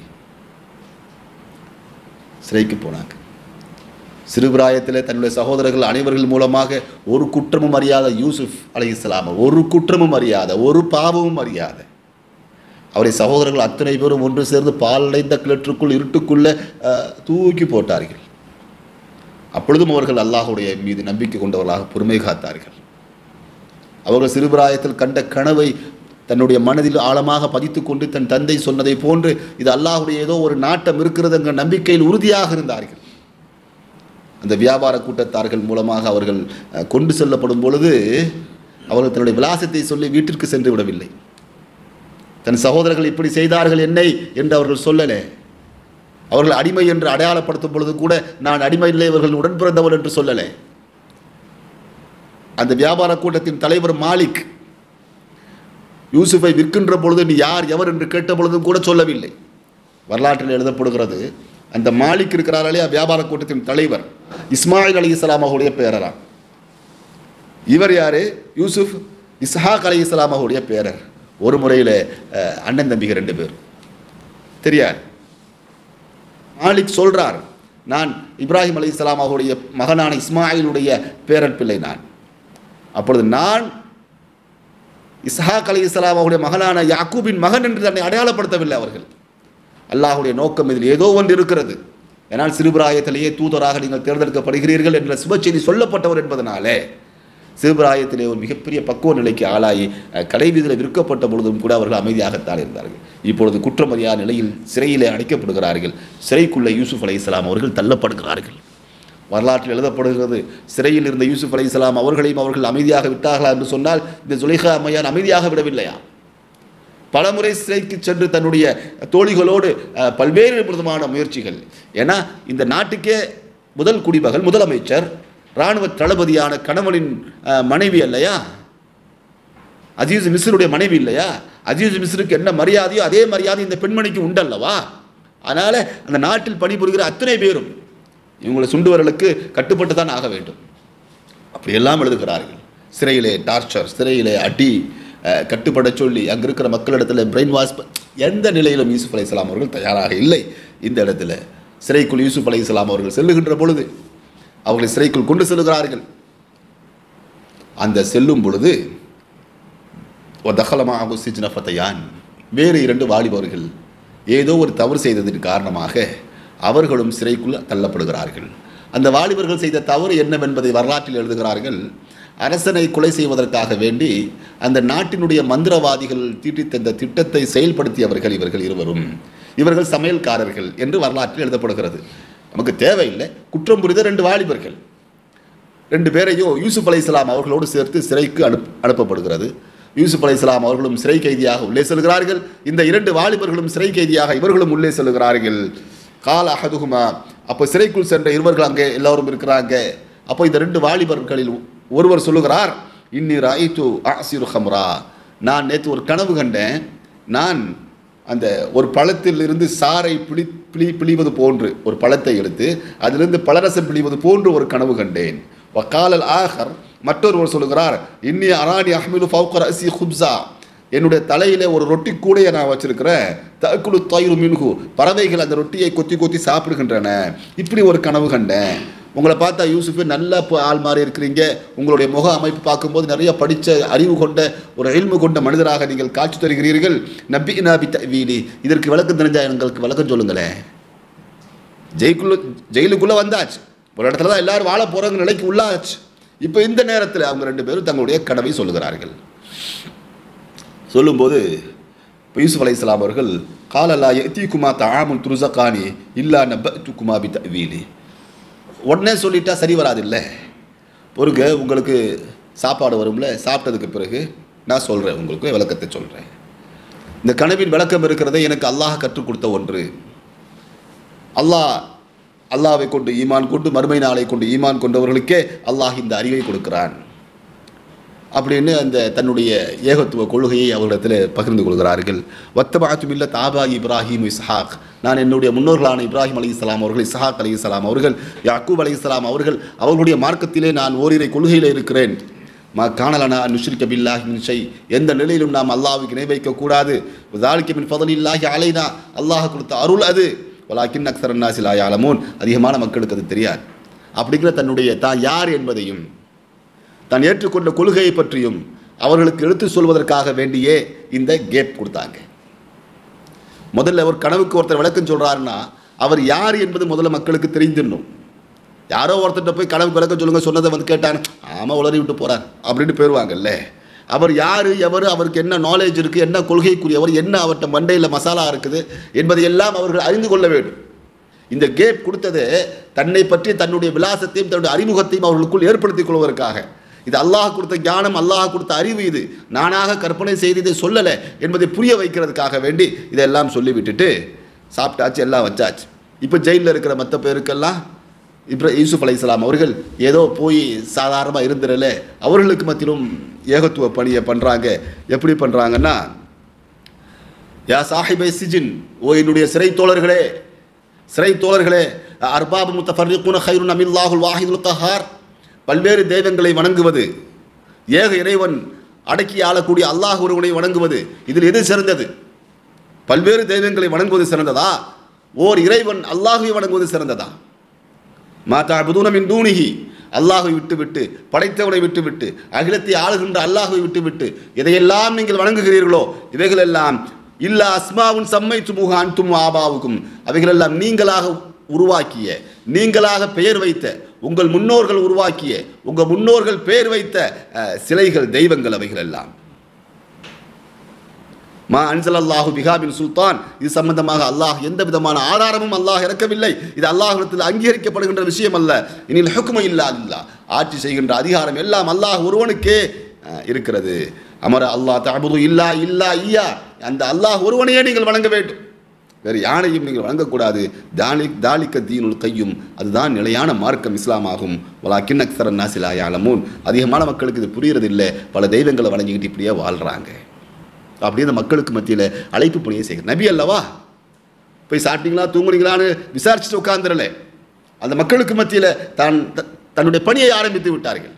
சிறைக்கு போனாங்க. சிறுபிராயத்தில் தன்னுடைய சகோதரர்கள் அனைவர்கள் மூலமாக ஒரு குற்றமும் அறியாத யூசுப் அலைஹிஸ்ஸலாம், ஒரு குற்றமும் அறியாத, ஒரு பாவமும் அறியாத அவரை சகோதரர்கள் அத்தனை பேரும் ஒன்று சேர்ந்து பாலடைந்த கிணற்றுக்குள் இருட்டுக்குள்ளே தூக்கி போட்டார்கள். அப்பொழுதும் அவர்கள் அல்லாஹுடைய மீது நம்பிக்கை கொண்டவர்களாக பொறுமை காத்தார்கள். அவர்கள் சிறுபிராயத்தில் கண்ட கனவை தன்னுடைய மனதில் ஆழமாக பதித்து கொண்டு தன் தந்தை சொன்னதை போன்று இது அல்லாஹுடைய ஏதோ ஒரு நாட்டம் இருக்கிறது என்ற நம்பிக்கையில் உறுதியாக இருந்தார்கள். அந்த வியாபார கூட்டத்தார்கள் மூலமாக அவர்கள் கொண்டு செல்லப்படும் பொழுது அவர்கள் தன்னுடைய விலாசத்தை சொல்லி வீட்டிற்கு சென்று விடவில்லை. தன் சகோதரர்கள் இப்படி செய்தார்கள் என்னை என்று அவர்கள் சொல்லலை. அவர்கள் அடிமை என்று அடையாளப்படுத்தும் பொழுது கூட நான் அடிமை இல்லை, இவர்கள் உடன் பிறந்தவர் என்று சொல்லலை. அந்த வியாபார கூட்டத்தின் தலைவர் மாலிக் யூசுஃபை விற்கின்ற பொழுது நீ யார் எவர் என்று கேட்ட பொழுதும் கூட சொல்லவில்லை. வரலாற்றில் எழுதப்படுகிறது, அந்த மாலிக் இருக்கிறார்களே வியாபார கூட்டத்தின் தலைவர், இஸ்மாயில் அலைஹிஸ்ஸலாம் அவருடைய பேரரா. இவர் யாரு? யூசுப் இஸ்ஹாக் அலைஹிஸ்ஸலாம் அவருடைய பேரர். ஒரு முறையில் அண்ணன் தம்பிங்க ரெண்டு பேர் தெரியாது. மாலிக் சொல்றார், நான் இப்ராஹிம் அலைஹிஸ்ஸலாம் அவருடைய மகனான இஸ்மாயிலுடைய பேரன் பிள்ளை நான். அப்பொழுது நான் இஸ்ஹாக் அலைஹிஸ்ஸலாம் அவருடைய மகனான யாக்கூபின் மகன் என்று தன்னை அடையாளப்படுத்தவில்லை அவர்கள். அல்லாஹுடைய நோக்கம் இதில் ஏதோ ஒன்று இருக்கிறது. ஏனால் சிறுபிராயத்திலேயே தூதராக நீங்கள் தேர்ந்தெடுக்கப்படுகிறீர்கள் என்ற சுப செய்தி சொல்லப்பட்டவர் என்பதனாலே சிறுபிராயத்திலே ஒரு மிகப்பெரிய பக்குவ நிலைக்கு ஆளாகி கடைவீதியில் விற்கப்பட்ட பொழுதும் கூட அவர்கள் அமைதியாகத்தான் இருந்தார்கள். இப்பொழுது குற்றமறியா நிலையில் சிறையிலே அடைக்கப்படுகிறார்கள். சிறைக்குள்ளே யூசுப் அலைஹிஸ்ஸலாம் அவர்கள் தள்ளப்படுகிறார்கள். வரலாற்றில் எழுதப்படுகிறது, சிறையில் இருந்த யூசுப் அலைஹிஸ்ஸலாம் அவர்களையும் அவர்கள் அமைதியாக விட்டார்களா என்று சொன்னால் இந்த சுலைஹா அம்மையார் அமைதியாக விடவில்லையா? பலமுறை சிறைக்கு சென்று தன்னுடைய தோழிகளோடு பல்வேறு விதமான முயற்சிகள். ஏன்னா இந்த நாட்டுக்கே முதல் குடிமகள், முதலமைச்சர், இராணுவ தளபதியான கணவனின் மனைவி இல்லையா? அஜீஸ் மிஸ்ருடைய மனைவி இல்லையா? அஜீஸ் மிஸ்ருக்கு என்ன மரியாதையோ அதே மரியாதை இந்த பெண்மணிக்கு உண்டல்லவா? அதனால் அந்த நாட்டில் பணிபுரிகிற அத்தனை பேரும் இவங்களை சுண்டுவர்களுக்கு கட்டுப்பட்டு தான் ஆக வேண்டும். அப்படியெல்லாம் எழுதுகிறார்கள். சிறையிலே டார்ச்சர், சிறையிலே அடி, கட்டுப்பட சொல்லி அங்கே இருக்கிற மக்களிடத்தில் பிரெயின் வாஷ், எந்த நிலையிலும் யூசுப் அலைஹிஸ்ஸலாம் அவர்கள் தயாராக இல்லை. இந்த இடத்துல சிறைக்குள் யூசுப் அலைஹிஸ்ஸலாம் அவர்கள் செல்லுகின்ற பொழுது அவர்களை சிறைக்குள் கொண்டு செல்லுகிறார்கள். அந்த செல்லும் பொழுது தஹலமாக சிஜ்ன ஃபதயான், வேறு இரண்டு வாலிபர்கள் ஏதோ ஒரு தவறு செய்ததன் காரணமாக அவர்களும் சிறைக்குள் தள்ளப்படுகிறார்கள். அந்த வாலிபர்கள் செய்த தவறு என்னவென்பதை வரலாற்றில் எழுதுகிறார்கள். அரசனை கொலை செய்வதற்காக வேண்டி அந்த நாட்டினுடைய மந்திரவாதிகள் தீட்டி தந்த திட்டத்தை செயல்படுத்தியவர்கள் இவர்கள் இருவரும். இவர்கள் சமையல்காரர்கள் என்று வரலாற்றில் எழுதப்படுகிறது. நமக்கு தேவையில்லை. குற்றம் புரிந்த ரெண்டு வாலிபர்கள், ரெண்டு பேரையும் யூசுப் அலைஹிஸ்ஸலாம் அவர்களோடு சேர்த்து சிறைக்கு அனுப் அனுப்பப்படுகிறது. யூசுப் அலைஹிஸ்ஸலாம் அவர்களும் சிறை கைதியாக உள்ளே செல்கிறார்கள். இந்த இரண்டு வாலிபர்களும் சிறை கைதியாக இவர்களும் உள்ளே செல்கிறார்கள். கால அஹதுஹுமா, அப்போ சிறைக்குள் சென்ற இருவர்கள் அங்கே எல்லோரும் இருக்கிறாங்க. அப்போ இந்த ரெண்டு வாலிபர்களில் ஒருவர் சொல்லுகிறார், இன்னி ராயித்து அஸிரு ஹம்ரா, நான் நேற்று ஒரு கனவு கண்டேன். நான் அந்த ஒரு பழத்தில் இருந்து சாறை பிடி பிளி பிழிவது போன்று ஒரு பழத்தை எடுத்து அதிலிருந்து பழரசம் பிழிவது போன்று ஒரு கனவு கண்டேன். வக்காலல் ஆஹர், மற்றொருவர் சொல்லுகிறார், இன்னி அரானி அஹ்மிலு ஃபௌக ரஸி குப்ஸா, என்னுடைய தலையிலே ஒரு ரொட்டி கூடையை நான் வச்சிருக்கிறேன். தக்குலு தயிரு மின்ஹு, பறவைகள் அந்த ரொட்டியை கொத்தி கொத்தி சாப்பிடுகின்றன. இப்படி ஒரு கனவு கண்டேன். உங்களை பார்த்தா யூசுஃபு நல்ல ஆள் மாதிரி இருக்கிறீங்க. உங்களுடைய முக அமைப்பு பார்க்கும்போது நிறைய படித்த அறிவு கொண்ட ஒரு இல்மு கொண்ட மனிதராக நீங்கள் காட்சி தருகிறீர்கள். நபி நபி தவீலி, இதற்கு விளக்கம் தெரிஞ்சால் எங்களுக்கு விளக்கம் சொல்லுங்களேன். ஜெயிலுக்குள்ள ஜெயிலுக்குள்ளே வந்தாச்சு, ஒரு இடத்துல தான் எல்லாரும் வாழ போகிற நிலைக்கு உள்ளாச்சு. இப்போ இந்த நேரத்தில் அவங்க ரெண்டு பேரும் தங்களுடைய கனவை சொல்லுகிறார்கள். சொல்லும்போது யூசுப் அலைஹிஸ்ஸலாம் அவர்கள் காலலா யதீகுமா தஆமுன் துர்ஸகானி இல்லா நபஅதுகுமா பிதவீலி, உடனே சொல்லிட்டா சரி வராதில்லை, பொறுங்க, உங்களுக்கு சாப்பாடு வரும்ல, சாப்பிட்டதுக்கு பிறகு நான் சொல்கிறேன், உங்களுக்கு விளக்கத்தை சொல்கிறேன். இந்த கனவின் விளக்கம் இருக்கிறதே எனக்கு அல்லாஹ் கற்றுக் கொடுத்த ஒன்று. அல்லாஹ் அல்லாஹ்வை கொண்டு ஈமான் கொண்டு மறுமை நாளை கொண்டு ஈமான் கொண்டவர்களுக்கே அல்லாஹ் இந்த அறிவை கொடுக்கிறான் அப்படின்னு அந்த தன்னுடைய ஏகத்துவ கொள்கையை அவர்களிடத்தில் பகிர்ந்து கொள்கிறார்கள். வத்தபாத்து மில்லத் ஆபா இப்ராஹிம் இஸ்ஹாக், நான் என்னுடைய முன்னோர்களான இப்ராஹிம் அலைஹிஸ்ஸலாம் அவர்கள், இஸ்ஹாக் அலைஹிஸ்ஸலாம் அவர்கள், யாக்கூப் அலைஹிஸ்ஸலாம் அவர்கள், அவர்களுடைய மார்க்கத்திலே நான் ஓரிரை கொள்கையில் இருக்கிறேன். மா காணலனா நுஷ்ரிக பில்லாஹி மின் ஷை, எந்த நிலையிலும் நாம் அல்லாஹ்வுக்கு இணை வைக்கக்கூடாது. ஸாலிக மின் ஃபضலில்லாஹி அலைனா, அல்லாஹ் கொடுத்த அருள் அது. வலாக்கின் அக்ஸர நாஸி லா யஅலமூன், அதிகமான மக்களுக்கு அது தெரியாது. அப்படிங்கிற தன்னுடைய தான் யார் என்பதையும் தான் ஏற்றுக்கொண்ட கொள்கையை பற்றியும் அவர்களுக்கு எடுத்து சொல்வதற்காக வேண்டியே இந்த கேப் கொடுத்தாங்க. முதல்ல ஒரு கனவுக்கு ஒருத்தர் விளக்கம் சொல்கிறாருன்னா அவர் யார் என்பது முதல்ல மக்களுக்கு தெரிஞ்சிடணும். யாரோ ஒருத்தர்கிட்ட போய் கனவுக்கு விளக்கம் சொல்லுங்க சொன்னதை வந்து கேட்டாங்க, ஆமாம் உளறி விட்டு போகிறார் அப்படின்னு போயிடுவாங்கல்ல. அவர் யார், எவர், அவருக்கு என்ன நாலேஜ் இருக்குது, என்ன கொள்கைக்குரியவர், என்ன அவர்கிட்ட மண்டையில் மசாலா இருக்குது என்பதையெல்லாம் அவர்கள் அறிந்து கொள்ள வேண்டும். இந்த கேப் கொடுத்தது தன்னை பற்றி தன்னுடைய விலாசத்தையும் தன்னுடைய அறிமுகத்தையும் அவர்களுக்குள் ஏற்படுத்திக் கொள்வதற்காக. இது அல்லாஹ் கொடுத்த ஞானம், அல்லாஹ் கொடுத்த அறிவு, இது நானாக கற்பனை செய்து இதை சொல்லலை என்பதை புரிய வைக்கிறதுக்காக வேண்டி இதெல்லாம் சொல்லிவிட்டுட்டு சாப்பிட்டாச்சு, எல்லாம் வச்சாச்சு. இப்போ ஜெயிலில் இருக்கிற மற்ற பேருக்கெல்லாம் இப்போ யூசுப் அலைஹிஸ்ஸலாம் அவர்கள் ஏதோ போய் சாதாரணமாக இருந்துடல, அவர்களுக்கு மத்தியிலும் ஏகத்துவ பணியை பண்ணுறாங்க. எப்படி பண்ணுறாங்கன்னா, யா சாஹிபை சிஜின், ஓ என்னுடைய சிறை தோழர்களே, சிறை தோழர்களே, அர்பாபு முத்தஃபர்ரிகுன கைருன் அமில்லாஹுல் வாஹிதுல் கஹார், பல்வேறு தெய்வங்களை வணங்குவது, ஏக இறைவன் அடக்கி ஆளக்கூடிய அல்லாஹ் ஒருவனை வணங்குவது, இதில் எது சிறந்தது? பல்வேறு தெய்வங்களை வணங்குவது சிறந்ததா, ஓர் இறைவன் அல்லாஹுவை வணங்குவது சிறந்ததா? மா தஅபுதூன மின் தூனிஹி, அல்லாஹுவை விட்டுவிட்டு, படைத்தவனை விட்டுவிட்டு, அகிலத்தை ஆளுகின்ற அல்லாஹுவை விட்டுவிட்டு எதையெல்லாம் நீங்கள் வணங்குகிறீர்களோ இவைகளெல்லாம் இல்லா அஸ்மாவுன் சம்மைத்துமுஹா அன்தும் ஆபாவுக்கும், அவைகளெல்லாம் நீங்களாக உருவாக்கிய, நீங்களாக பெயர் வைத்த உங்கள் முன்னோர்கள் உருவாக்கிய உங்கள் முன்னோர்கள் பேர் வைத்த சிலைகள் தெய்வங்கள் அவைகள் எல்லாம். மா அன்ஸலல்லாஹு பிஹா மின் சுல்தான், இது சம்பந்தமாக அல்லாஹ் எந்த விதமான ஆதாரமும் அல்லாஹ் இறக்கவில்லை. இது அல்லாஹ்விடத்தில் அங்கீகரிக்கப்படுகின்ற விஷயம் அல்ல. இனில் ஹுக்மு இல்லா லில்லாஹ், ஆட்சி செய்கின்ற அதிகாரம் எல்லாம் அல்லாஹ் ஒருவனுக்கே இருக்கிறது. அமர அல்லாஹ் தஅபுது இல்லா இல்லா ஐயா, அந்த அல்லாஹ் ஒருவனையே நீங்கள் வணங்க வேண்டும், வேறு யானையும் நீங்கள் வணங்கக்கூடாது. தாலி தாலிக்க தீனுல் கையும், அதுதான் நிலையான மார்க்கம் இஸ்லாம் ஆகும். வலாக்கின் அக்ஸரன் நாஸி லா யஅலமூன், அதிகமான மக்களுக்கு இது புரிகிறது இல்லை. பல தெய்வங்களை வணங்கிக்கிட்டு இப்படியே வாழ்கிறாங்க. அப்படியே அந்த மக்களுக்கு மத்தியில் அழைப்பு பணியை செய்கிற நபி அல்லவா, போய் சாப்பிட்டீங்களா தூங்குனீங்களான்னு விசாரிச்சுட்டு உட்கார்ந்துடல, அந்த மக்களுக்கு மத்தியில் தான் தன்னுடைய பணியை ஆரம்பித்து விட்டார்கள்.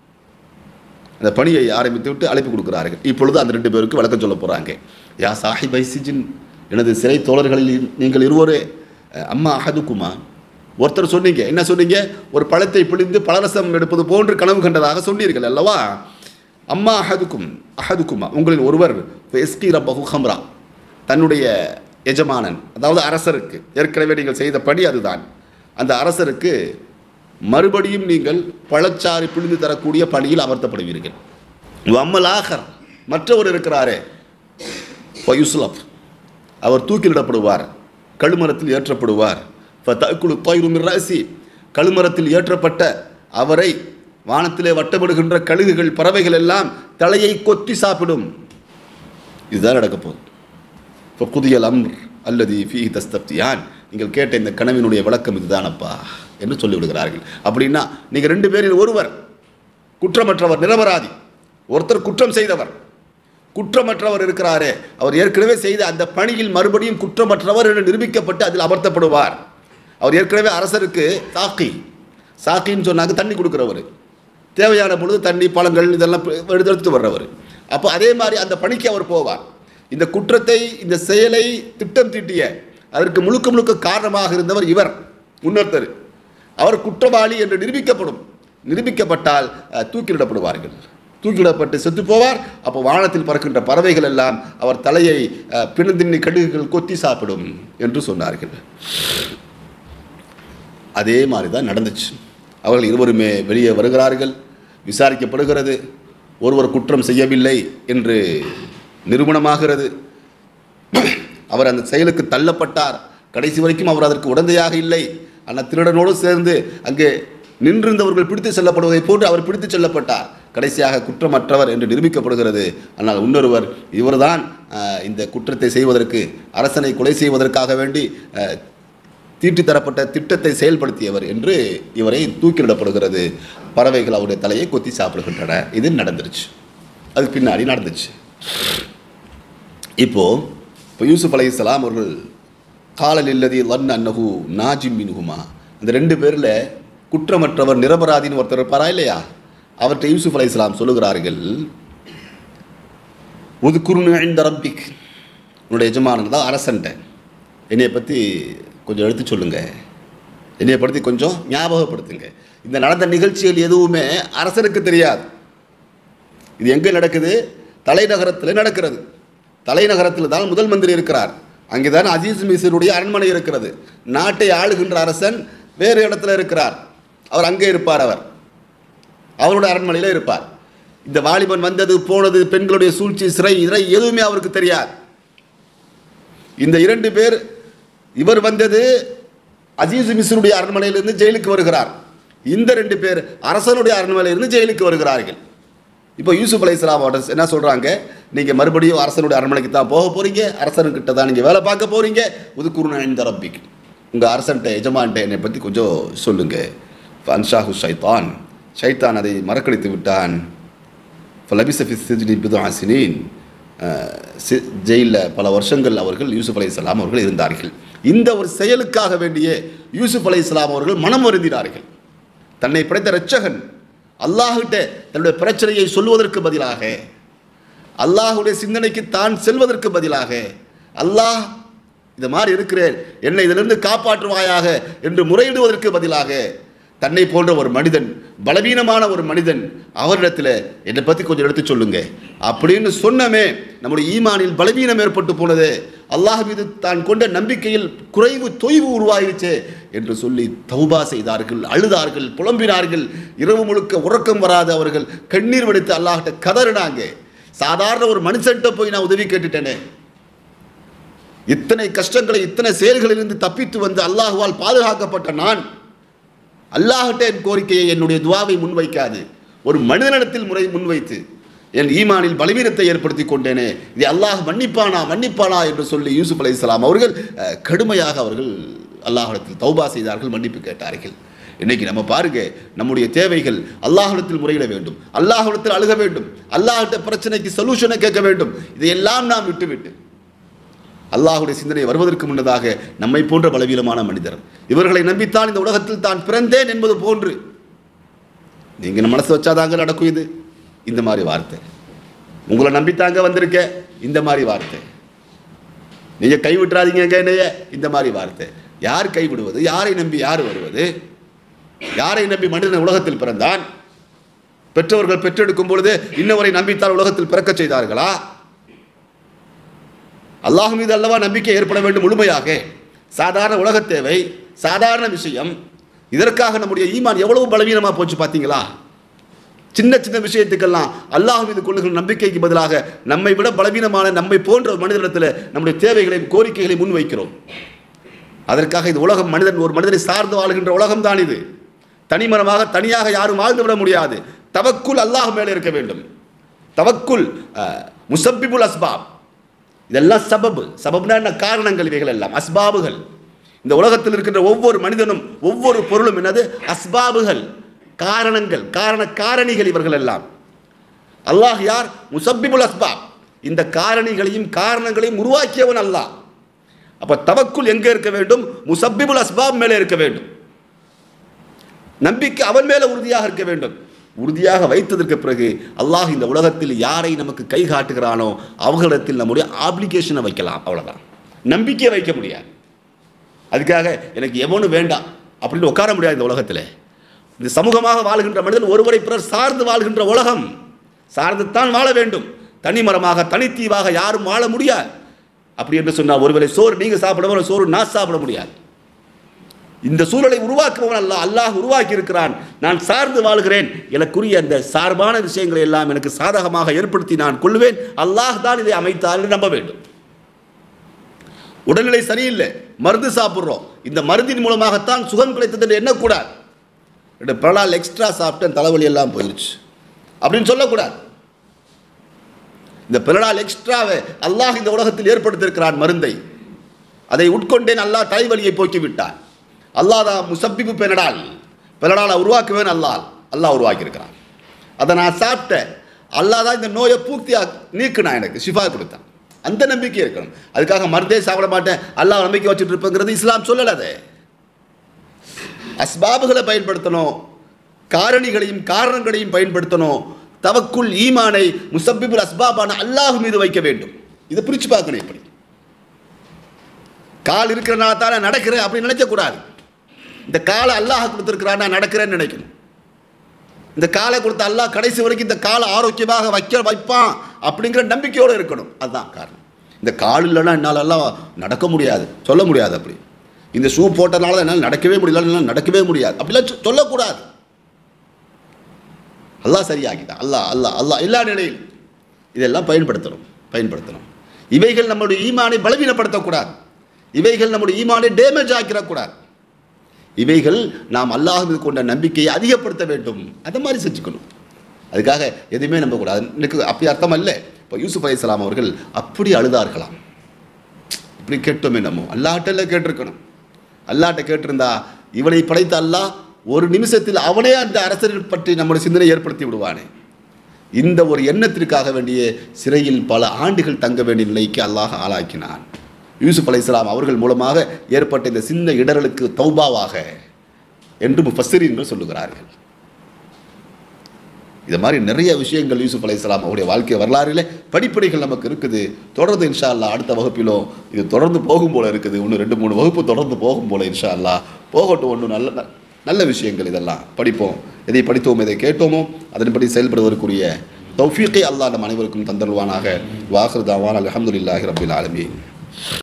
அந்த பணியை ஆரம்பித்து விட்டு அழைப்பு கொடுக்குறார்கள். இப்பொழுது அந்த ரெண்டு பேருக்கு விளக்கம் சொல்ல போகிறாங்க. யா சாஹிபை சிஜின், எனது சிறை தோழர்களில் நீங்கள் இருவரே, அம்மா அஹதுக்குமா, ஒருத்தர் சொன்னீங்க, என்ன சொன்னீங்க, ஒரு பழத்தை பிழிந்து பலரசம் எடுப்பது போன்று கனவு கண்டதாக சொன்னீர்கள் அல்லவா. அம்மா அஹதுக்கும் அஹதுக்குமா, உங்களில் ஒருவர் எஸ்கி ரப்பஹு ஹம்ரா, தன்னுடைய எஜமானன் அதாவது அரசருக்கு, ஏற்கனவே நீங்கள் செய்த பணி அதுதான், அந்த அரசருக்கு மறுபடியும் நீங்கள் பழச்சாறு பிழிந்து தரக்கூடிய பணியில் அமர்த்தப்படுவீர்கள். வம்மலாகர், மற்றவர் இருக்கிறாரே, யுஸ்லப், அவர் தூக்கிலிடப்படுவார், கழுமரத்தில் ஏற்றப்படுவார். ஃபதஅக்குலு தைரு மின் ரஅசி, கழுமரத்தில் ஏற்றப்பட்ட அவரை வானத்திலே வட்டமிடுகின்ற கழுகுகள் பறவைகள் எல்லாம் தலையை கொத்தி சாப்பிடும். இதுதான் நடக்க போகுது. ஃபகுதியல் அம்ர் அல்லதி ஃபீஹி தஸ்தஃப்தியான், நீங்கள் கேட்ட இந்த கனவினுடைய விளக்கம் இதுதானப்பா என்று சொல்லிவிடுகிறார்கள். அப்படின்னா நீங்கள் ரெண்டு பேரில் ஒருவர் குற்றமற்றவர், நிரபராதி, ஒருத்தர் குற்றம் செய்தவர், குற்றமற்றவர் இருக்கிறாரே, அவர் ஏற்கனவே செய்த அந்த பணியில் மறுபடியும் குற்றமற்றவர் என்று நிரூபிக்கப்பட்டு அதில் அமர்த்தப்படுவார். அவர் ஏற்கனவே அரசருக்கு சாக்கி, சாக்கின்னு சொன்னாங்க தண்ணி கொடுக்குறவர், தேவையான பொழுது தண்ணி பழங்கள் இதெல்லாம் எடுத்து வர்றவர். அப்போ அதே மாதிரி அந்த பணிக்கு அவர் போவார். இந்த குற்றத்தை, இந்த செயலை திட்டம் தீட்டிய, அதற்கு முழுக்க முழுக்க காரணமாக இருந்தவர் இவர், முன்னொருத்தர். அவர் குற்றவாளி என்று நிரூபிக்கப்படும். நிரூபிக்கப்பட்டால் தூக்கிலிடப்படுவார்கள். தூக்கிலிடப்பட்டு செத்து போவார். அப்போ வானத்தில் பறக்கின்ற பறவைகள் எல்லாம் அவர் தலையை பிணந்தின்னி கடுகுகள் கொத்தி சாப்பிடும் என்று சொன்னார்கள். அதே மாதிரி தான் நடந்துச்சு. அவர்கள் இருவருமே வெளியே வருகிறார்கள், விசாரிக்கப்படுகிறது. ஒருவர் குற்றம் செய்யவில்லை என்று நிரூபணமாகிறது. அவர் அந்த செயலுக்கு தள்ளப்பட்டார். கடைசி வரைக்கும் அவர் அதற்கு உடந்தையாக இல்லை. ஆனால் திருடனோடு சேர்ந்து அங்கே நின்றிருந்தவர்கள் பிடித்து செல்லப்படுவதை போன்று அவர் பிடித்து செல்லப்பட்டார். கடைசியாக குற்றமற்றவர் என்று நிரூபிக்கப்படுகிறது. ஆனால் இன்னொருவர், இவர்தான் இந்த குற்றத்தை செய்வதற்கு, அரசனை கொலை செய்வதற்காக வேண்டி தீட்டி தரப்பட்ட திட்டத்தை செயல்படுத்தியவர் என்று இவரை தூக்கிலிடப்படுகிறது. பறவைகள் அவருடைய தலையை கொத்தி சாப்பிடுகின்றன. இது நடந்துருச்சு. அது பின்னாடி நடந்துச்சு. இப்போது இப்போ யூசுப் அலைஹிஸ்ஸலாம் அவர்கள் காலல் இல்லதி லன் அன்னஹு நாஜிம் மின்ஹுமா, இந்த ரெண்டு பேரில் குற்றமற்றவர் நிரபராதின்னு ஒருத்தர் இருப்பாரா இல்லையா, அவர்கிட்ட யூசுப் அலைஹிஸ்ஸலாம் சொல்லுகிறார்கள், உதுகுர்னு இன்த ரப்பிக், உன்னுடைய எஜமானன் தான் அரசன்ட்ட என்னையை பற்றி கொஞ்சம் எடுத்து சொல்லுங்கள், என்னையை பற்றி கொஞ்சம் ஞாபகப்படுத்துங்க. இந்த நடந்த நிகழ்ச்சிகள் எதுவுமே அரசனுக்கு தெரியாது. இது எங்கே நடக்குது? தலைநகரத்தில் நடக்கிறது. தலைநகரத்தில் தான் முதல் மந்திரி இருக்கிறார். அங்கே தான் அசீஸ் மிஸ்ருடைய அரண்மனை இருக்கிறது. நாட்டை ஆளுகின்ற அரசன் வேறு இடத்துல இருக்கிறார். அவர் அங்கே இருப்பார். அவர் அவருடைய அரண்மனையில் இருப்பார். இந்த வாலிபன் வந்தது போனது, பெண்களுடைய சூழ்ச்சி, சிறை, இறை எதுவுமே அவருக்கு தெரியாது. இந்த இரண்டு பேர், இவர் வந்தது அசீஸ் மிஸ்ருடைய அரண்மனையிலிருந்து ஜெயிலுக்கு வருகிறார். இந்த ரெண்டு பேர் அரசனுடைய அரண்மனையிலிருந்து ஜெயிலுக்கு வருகிறார்கள். இப்போ யூசுப் அலைஹிஸ்ஸலாம் என்ன சொல்கிறாங்க, நீங்கள் மறுபடியும் அரசனுடைய அரண்மனைக்கு தான் போக போகிறீங்க, அரசனுக்கிட்ட தான் நீங்கள் வேலை பார்க்க போகிறீங்க. உதுகுர்னு இன்த ரப்பிக், உங்கள் அரசன்ட்ட எஜமான்ட்ட என்னை பற்றி கொஞ்சம் சொல்லுங்கள். ஃபன்ஷாஹு ஷைத்தான், ஷைத்தான் அதை மறக்கடித்து விட்டான். ஃபலபிஸ ஃபி ஸிஜ்னி பிதுஅ ஸினீன், ஜெயிலில் பல வருஷங்கள் அவர்கள் யூசுப் அலைஹிஸ்ஸலாம் அவர்கள் இருந்தார்கள். இந்த ஒரு செயலுக்காக வேண்டிய யூசுப் அலைஹிஸ்ஸலாம் அவர்கள் மனம் வருந்தினார்கள். தன்னை படைத்த இரட்சகன் அல்லாஹ்கிட்ட தன்னுடைய பிரச்சனையை சொல்வதற்கு பதிலாக, அல்லாஹுடைய சிந்தனைக்கு தான் செல்வதற்கு பதிலாக, அல்லாஹ் இது மாதிரி இருக்கிறேன், என்னை இதிலிருந்து காப்பாற்றுவாயாக என்று முறையிடுவதற்கு பதிலாக, தன்னை போன்ற ஒரு மனிதன், பலவீனமான ஒரு மனிதன், அவரிடத்தில் என்னை பற்றி கொஞ்சம் எடுத்து சொல்லுங்க அப்படின்னு சொன்னமே நம்முடைய ஈமானில் பலவீனம் ஏற்பட்டு போனது, அல்லாஹ் மீது தான் கொண்ட நம்பிக்கையில் குறைவு தொய்வு உருவாகிடுச்சே என்று சொல்லி தௌபா செய்தார்கள், அழுதார்கள், புலம்பினார்கள். இரவு முழுக்க உறக்கம் வராத அவர்கள் கண்ணீர் வடித்து அல்லாஹ்கிட்ட கதறினாங்க. சாதாரண ஒரு மனுஷன்கிட்ட போய் நான் உதவி கேட்டுட்டேனே, இத்தனை கஷ்டங்களை இத்தனை செயல்களிலிருந்து தப்பித்து வந்து அல்லாஹுவால் பாதுகாக்கப்பட்ட நான் அல்லாஹ்கிட்ட என் கோரிக்கையை, என்னுடைய துவாவை முன்வைக்காது ஒரு மனிதனிடத்தில் முறை முன்வைத்து என் ஈமானில் பலவீனத்தை ஏற்படுத்தி கொண்டேனே, இது அல்லாஹ் மன்னிப்பானா மன்னிப்பானா என்று சொல்லி யூசுப் அலைஹிஸ்ஸலாம் அவர்கள் கடுமையாக அவர்கள் அல்லாஹ்விடத்தில் தௌபா செய்தார்கள், மன்னிப்பு கேட்டார்கள். இன்னைக்கு நம்ம பாருங்க, நம்முடைய தேவைகள் அல்லாஹ்விடத்தில் முறையிட வேண்டும், அல்லாஹ்விடத்தில் அழுக வேண்டும், அல்லாஹ்கிட்ட பிரச்சனைக்கு சொல்யூஷனை கேட்க வேண்டும். இதையெல்லாம் நாம் விட்டுவிட்டு அல்லாஹுடைய சிந்தனை வருவதற்கு முன்னதாக நம்மை போன்ற பலவீனமான மனிதர், இவர்களை நம்பித்தான் இந்த உலகத்தில் தான் பிறந்தேன் என்பது போன்று நீங்க மனசு வச்சாதாங்க நடக்கும். இது இந்த மாதிரி வார்த்தை, உங்களை நம்பித்தாங்க வந்திருக்க இந்த மாதிரி வார்த்தை, நீங்க கைவிட்டுறாதீங்க என்னைய இந்த மாதிரி வார்த்தை. யார் கைவிடுவது? யாரை நம்பி யார் வருவது? யாரை நம்பி மனிதன் உலகத்தில் பிறந்தான்? பெற்றவர்கள் பெற்றெடுக்கும் பொழுது இன்னவரை நம்பித்தான் உலகத்தில் பிறக்க செய்தார்களா? அல்லாஹ் மீது அல்லவா நம்பிக்கை ஏற்பட வேண்டும் முழுமையாக. சாதாரண உலக தேவை, சாதாரண விஷயம், இதற்காக நம்முடைய ஈமான் எவ்வளவு பலவீனமாக போச்சு பார்த்தீங்களா? சின்ன சின்ன விஷயத்துக்கெல்லாம் அல்லாஹ் மீது கொள்ளுகிற நம்பிக்கைக்கு பதிலாக நம்மை விட பலவீனமான நம்மை போன்ற மனிதனிடத்தில் நம்முடைய தேவைகளையும் கோரிக்கைகளையும் முன்வைக்கிறோம். அதற்காக இது உலகம், மனிதன் ஒரு மனிதனை சார்ந்து வாழ்கின்ற உலகம் தான் இது. தனிமரமாக தனியாக யாரும் வாழ்ந்து விட முடியாது. தவக்குல் அல்லாஹ் மேலே இருக்க வேண்டும். தவக்குல் முசப்பிபுல் அஸ்பாப், இதெல்லாம் சபபு. சபப்னா என்ன? காரணங்கள். இவைகள் எல்லாம் அஸ்பாபுகள். இந்த உலகத்தில் இருக்கின்ற ஒவ்வொரு மனிதனும் ஒவ்வொரு பொருளும் என்னது? அஸ்பாபுகள், காரணங்கள், காரண காரணிகள். இவர்கள் எல்லாம் அல்லாஹ் யார்? முசப்பிபுல் அஸ்பாப். இந்த காரணிகளையும் காரணங்களையும் உருவாக்கியவன் அல்லாஹ். அப்ப தவக்குல் எங்க இருக்க வேண்டும்? முசப்பிபுல் அஸ்பாப் மேலே இருக்க வேண்டும். நம்பிக்கை அவன் மேலே உறுதியாக இருக்க வேண்டும். உறுதியாக வைத்ததற்கு பிறகு அல்லாஹ் இந்த உலகத்தில் யாரை நமக்கு கை காட்டுகிறானோ அவர்களிடத்தில் நம்முடைய ஆப்ளிகேஷனை வைக்கலாம். அவ்வளோதான், நம்பிக்கையை வைக்க முடியாது. அதுக்காக எனக்கு எவனும் வேண்டாம் அப்படின்னு உட்கார முடியாது. இந்த உலகத்தில் இந்த சமூகமாக வாழ்கின்ற மனிதன் ஒருவரை பிறர் சார்ந்து வாழ்கின்ற உலகம். சார்ந்து தான் வாழ வேண்டும். தனிமரமாக தனித்தீவாக யாரும் வாழ முடியாது. அப்படி என்று சொன்னால் ஒருவரை சோறு நீங்கள் சாப்பிடவும் சோறு நான் சாப்பிட முடியாது. இந்த சூழலை உருவாக்குபவன் அல்லாஹ். அல்லாஹ் உருவாக்கி இருக்கிறான். நான் சார்ந்து வாழ்கிறேன். எனக்குரிய அந்த சார்பான விஷயங்களை எல்லாம் எனக்கு சாதகமாக ஏற்படுத்தி நான் கொள்வேன். அல்லாஹ் தான் இதை அமைத்தார் என்று நம்ப வேண்டும். உடல்நிலை சரியில்லை, மருந்து சாப்பிட்றோம், இந்த மருந்தின் மூலமாகத்தான் சுகம் கிடைத்தது என்று எண்ணக்கூடாது. பலால் எக்ஸ்ட்ரா சாப்பிட்டேன் தலைவலி எல்லாம் போயிடுச்சு அப்படின்னு சொல்லக்கூடாது. இந்த பிறநாள் எக்ஸ்ட்ராவை அல்லாஹ் இந்த உலகத்தில் ஏற்படுத்தியிருக்கிறான் மருந்தை. அதை உட்கொண்டேன், அல்லாஹ் தலைவலியை போக்கிவிட்டான். அல்லாஹ் தான் முசப்பிபு பெனடால், பெனடாலை உருவாக்குவேன் அல்லாஹ் அல்லாஹ் உருவாக்கியிருக்கிறான். அதை நான் சாப்பிட்டேன், அல்லாஹ் தான் இந்த நோயை பூர்த்தியாக நீக்குனா, எனக்கு ஷிஃபா கொடுத்தான். அந்த நம்பிக்கை இருக்கணும். அதுக்காக மருந்தே சாப்பிட மாட்டேன் அல்லாஹ் நம்பிக்கை வச்சுட்டு இருப்பேங்கிறது இஸ்லாம் சொல்லலை. அஸ்பாபுகளை பயன்படுத்தணும், காரணிகளையும் காரணங்களையும் பயன்படுத்தணும். தவக்குல் ஈமானை முசப்பிபுல் அஸ்பாபான அல்லாஹ் மீது வைக்க வேண்டும். இதை பிரித்து பார்க்கணும். எப்படி கால் இருக்கிறனால தான் நான் நடக்கிறேன் அப்படின்னு நினைக்கக்கூடாது. இந்த காலை அல்லாஹ் கொடுத்துருக்கிறான், நான் நடக்கிறேன்னு நினைக்கணும். இந்த காலை கொடுத்த அல்லாஹ் கடைசி வரைக்கும் இந்த காலை ஆரோக்கியமாக வைக்க வைப்பான் அப்படிங்கிற நம்பிக்கையோடு இருக்கணும். அதுதான் காரணம். இந்த கால் இல்லைன்னா என்னால் எல்லாம் நடக்க முடியாது சொல்ல முடியாது. அப்படி இந்த ஷூ போட்டனால தான் என்னால் நடக்கவே முடியல, என்னால் நடக்கவே முடியாது அப்படிலாம் சொல்லக்கூடாது. அல்லாஹ் சரியாகிட்டான். அல்லாஹ் அல்லாஹ் அல்லாஹ் எல்லா நிலையிலும் இதெல்லாம் பயன்படுத்தணும் பயன்படுத்தணும் இவைகள் நம்முடைய ஈமானை பலவீனப்படுத்தக்கூடாது. இவைகள் நம்முடைய ஈமானை டேமேஜ் ஆக்கிடக்கூடாது. இவைகள் நாம் அல்லாஹ் மீது கொண்ட நம்பிக்கையை அதிகப்படுத்த வேண்டும். அதை மாதிரி செஞ்சுக்கணும். அதுக்காக எதுவுமே நம்பக்கூடாது. எனக்கு அப்படி அர்த்தம் அல்ல. இப்போ யூசுப் அலைஹிஸ்ஸலாம் அவர்கள் அப்படி அழுதார்களாம். இப்படி கேட்டோமே, நம்ம அல்லாஹ்ட்ட கேட்டிருக்கணும். அல்லாஹ்ட்ட கேட்டிருந்தா இவனை படைத்த அல்லாஹ் ஒரு நிமிஷத்தில் அவனே அந்த அரசரை பற்றி நம்முடைய சிந்தனை ஏற்படுத்தி விடுவானே. இந்த ஒரு எண்ணத்திற்காக வேண்டிய சிறையில் பல ஆண்டுகள் தங்க வேண்டிய நிலைக்கு அல்லாஹ் ஆளாக்கினான். யூசுப் அலைஹிஸ்ஸலாம் அவர்கள் மூலமாக ஏற்பட்ட இந்த சின்ன இடரலுக்கு தௌபாவாக என்று முஃபஸ்ஸிரீன்கள் சொல்லுகிறார்கள். இது மாதிரி நிறைய விஷயங்கள் யூசுப் அலைஹிஸ்ஸலாம் அவருடைய வாழ்க்கை வரலாறில் படிப்படிகள் நமக்கு இருக்குது. தொடர்ந்து இன்ஷா அல்லாஹ் அடுத்த வகுப்பிலும் இது தொடர்ந்து போகும் போல இருக்குது. இன்னும் ரெண்டு மூணு வகுப்பு தொடர்ந்து போகும் போல இன்ஷா அல்லாஹ் போகட்டும். ஒன்று நல்ல நல்ல விஷயங்கள் இதெல்லாம் படிப்போம். எதை படித்தோமோ எதை கேட்டோமோ அதன்படி செயல்படுவதற்குரிய தௌஃபீக்கை அல்லாஹ் நம் அனைவருக்கும் தந்தருவானாக. வாஹிர் தாவான் அல்ஹம்துலில்லாஹி ரப்பில் ஆலமீன்.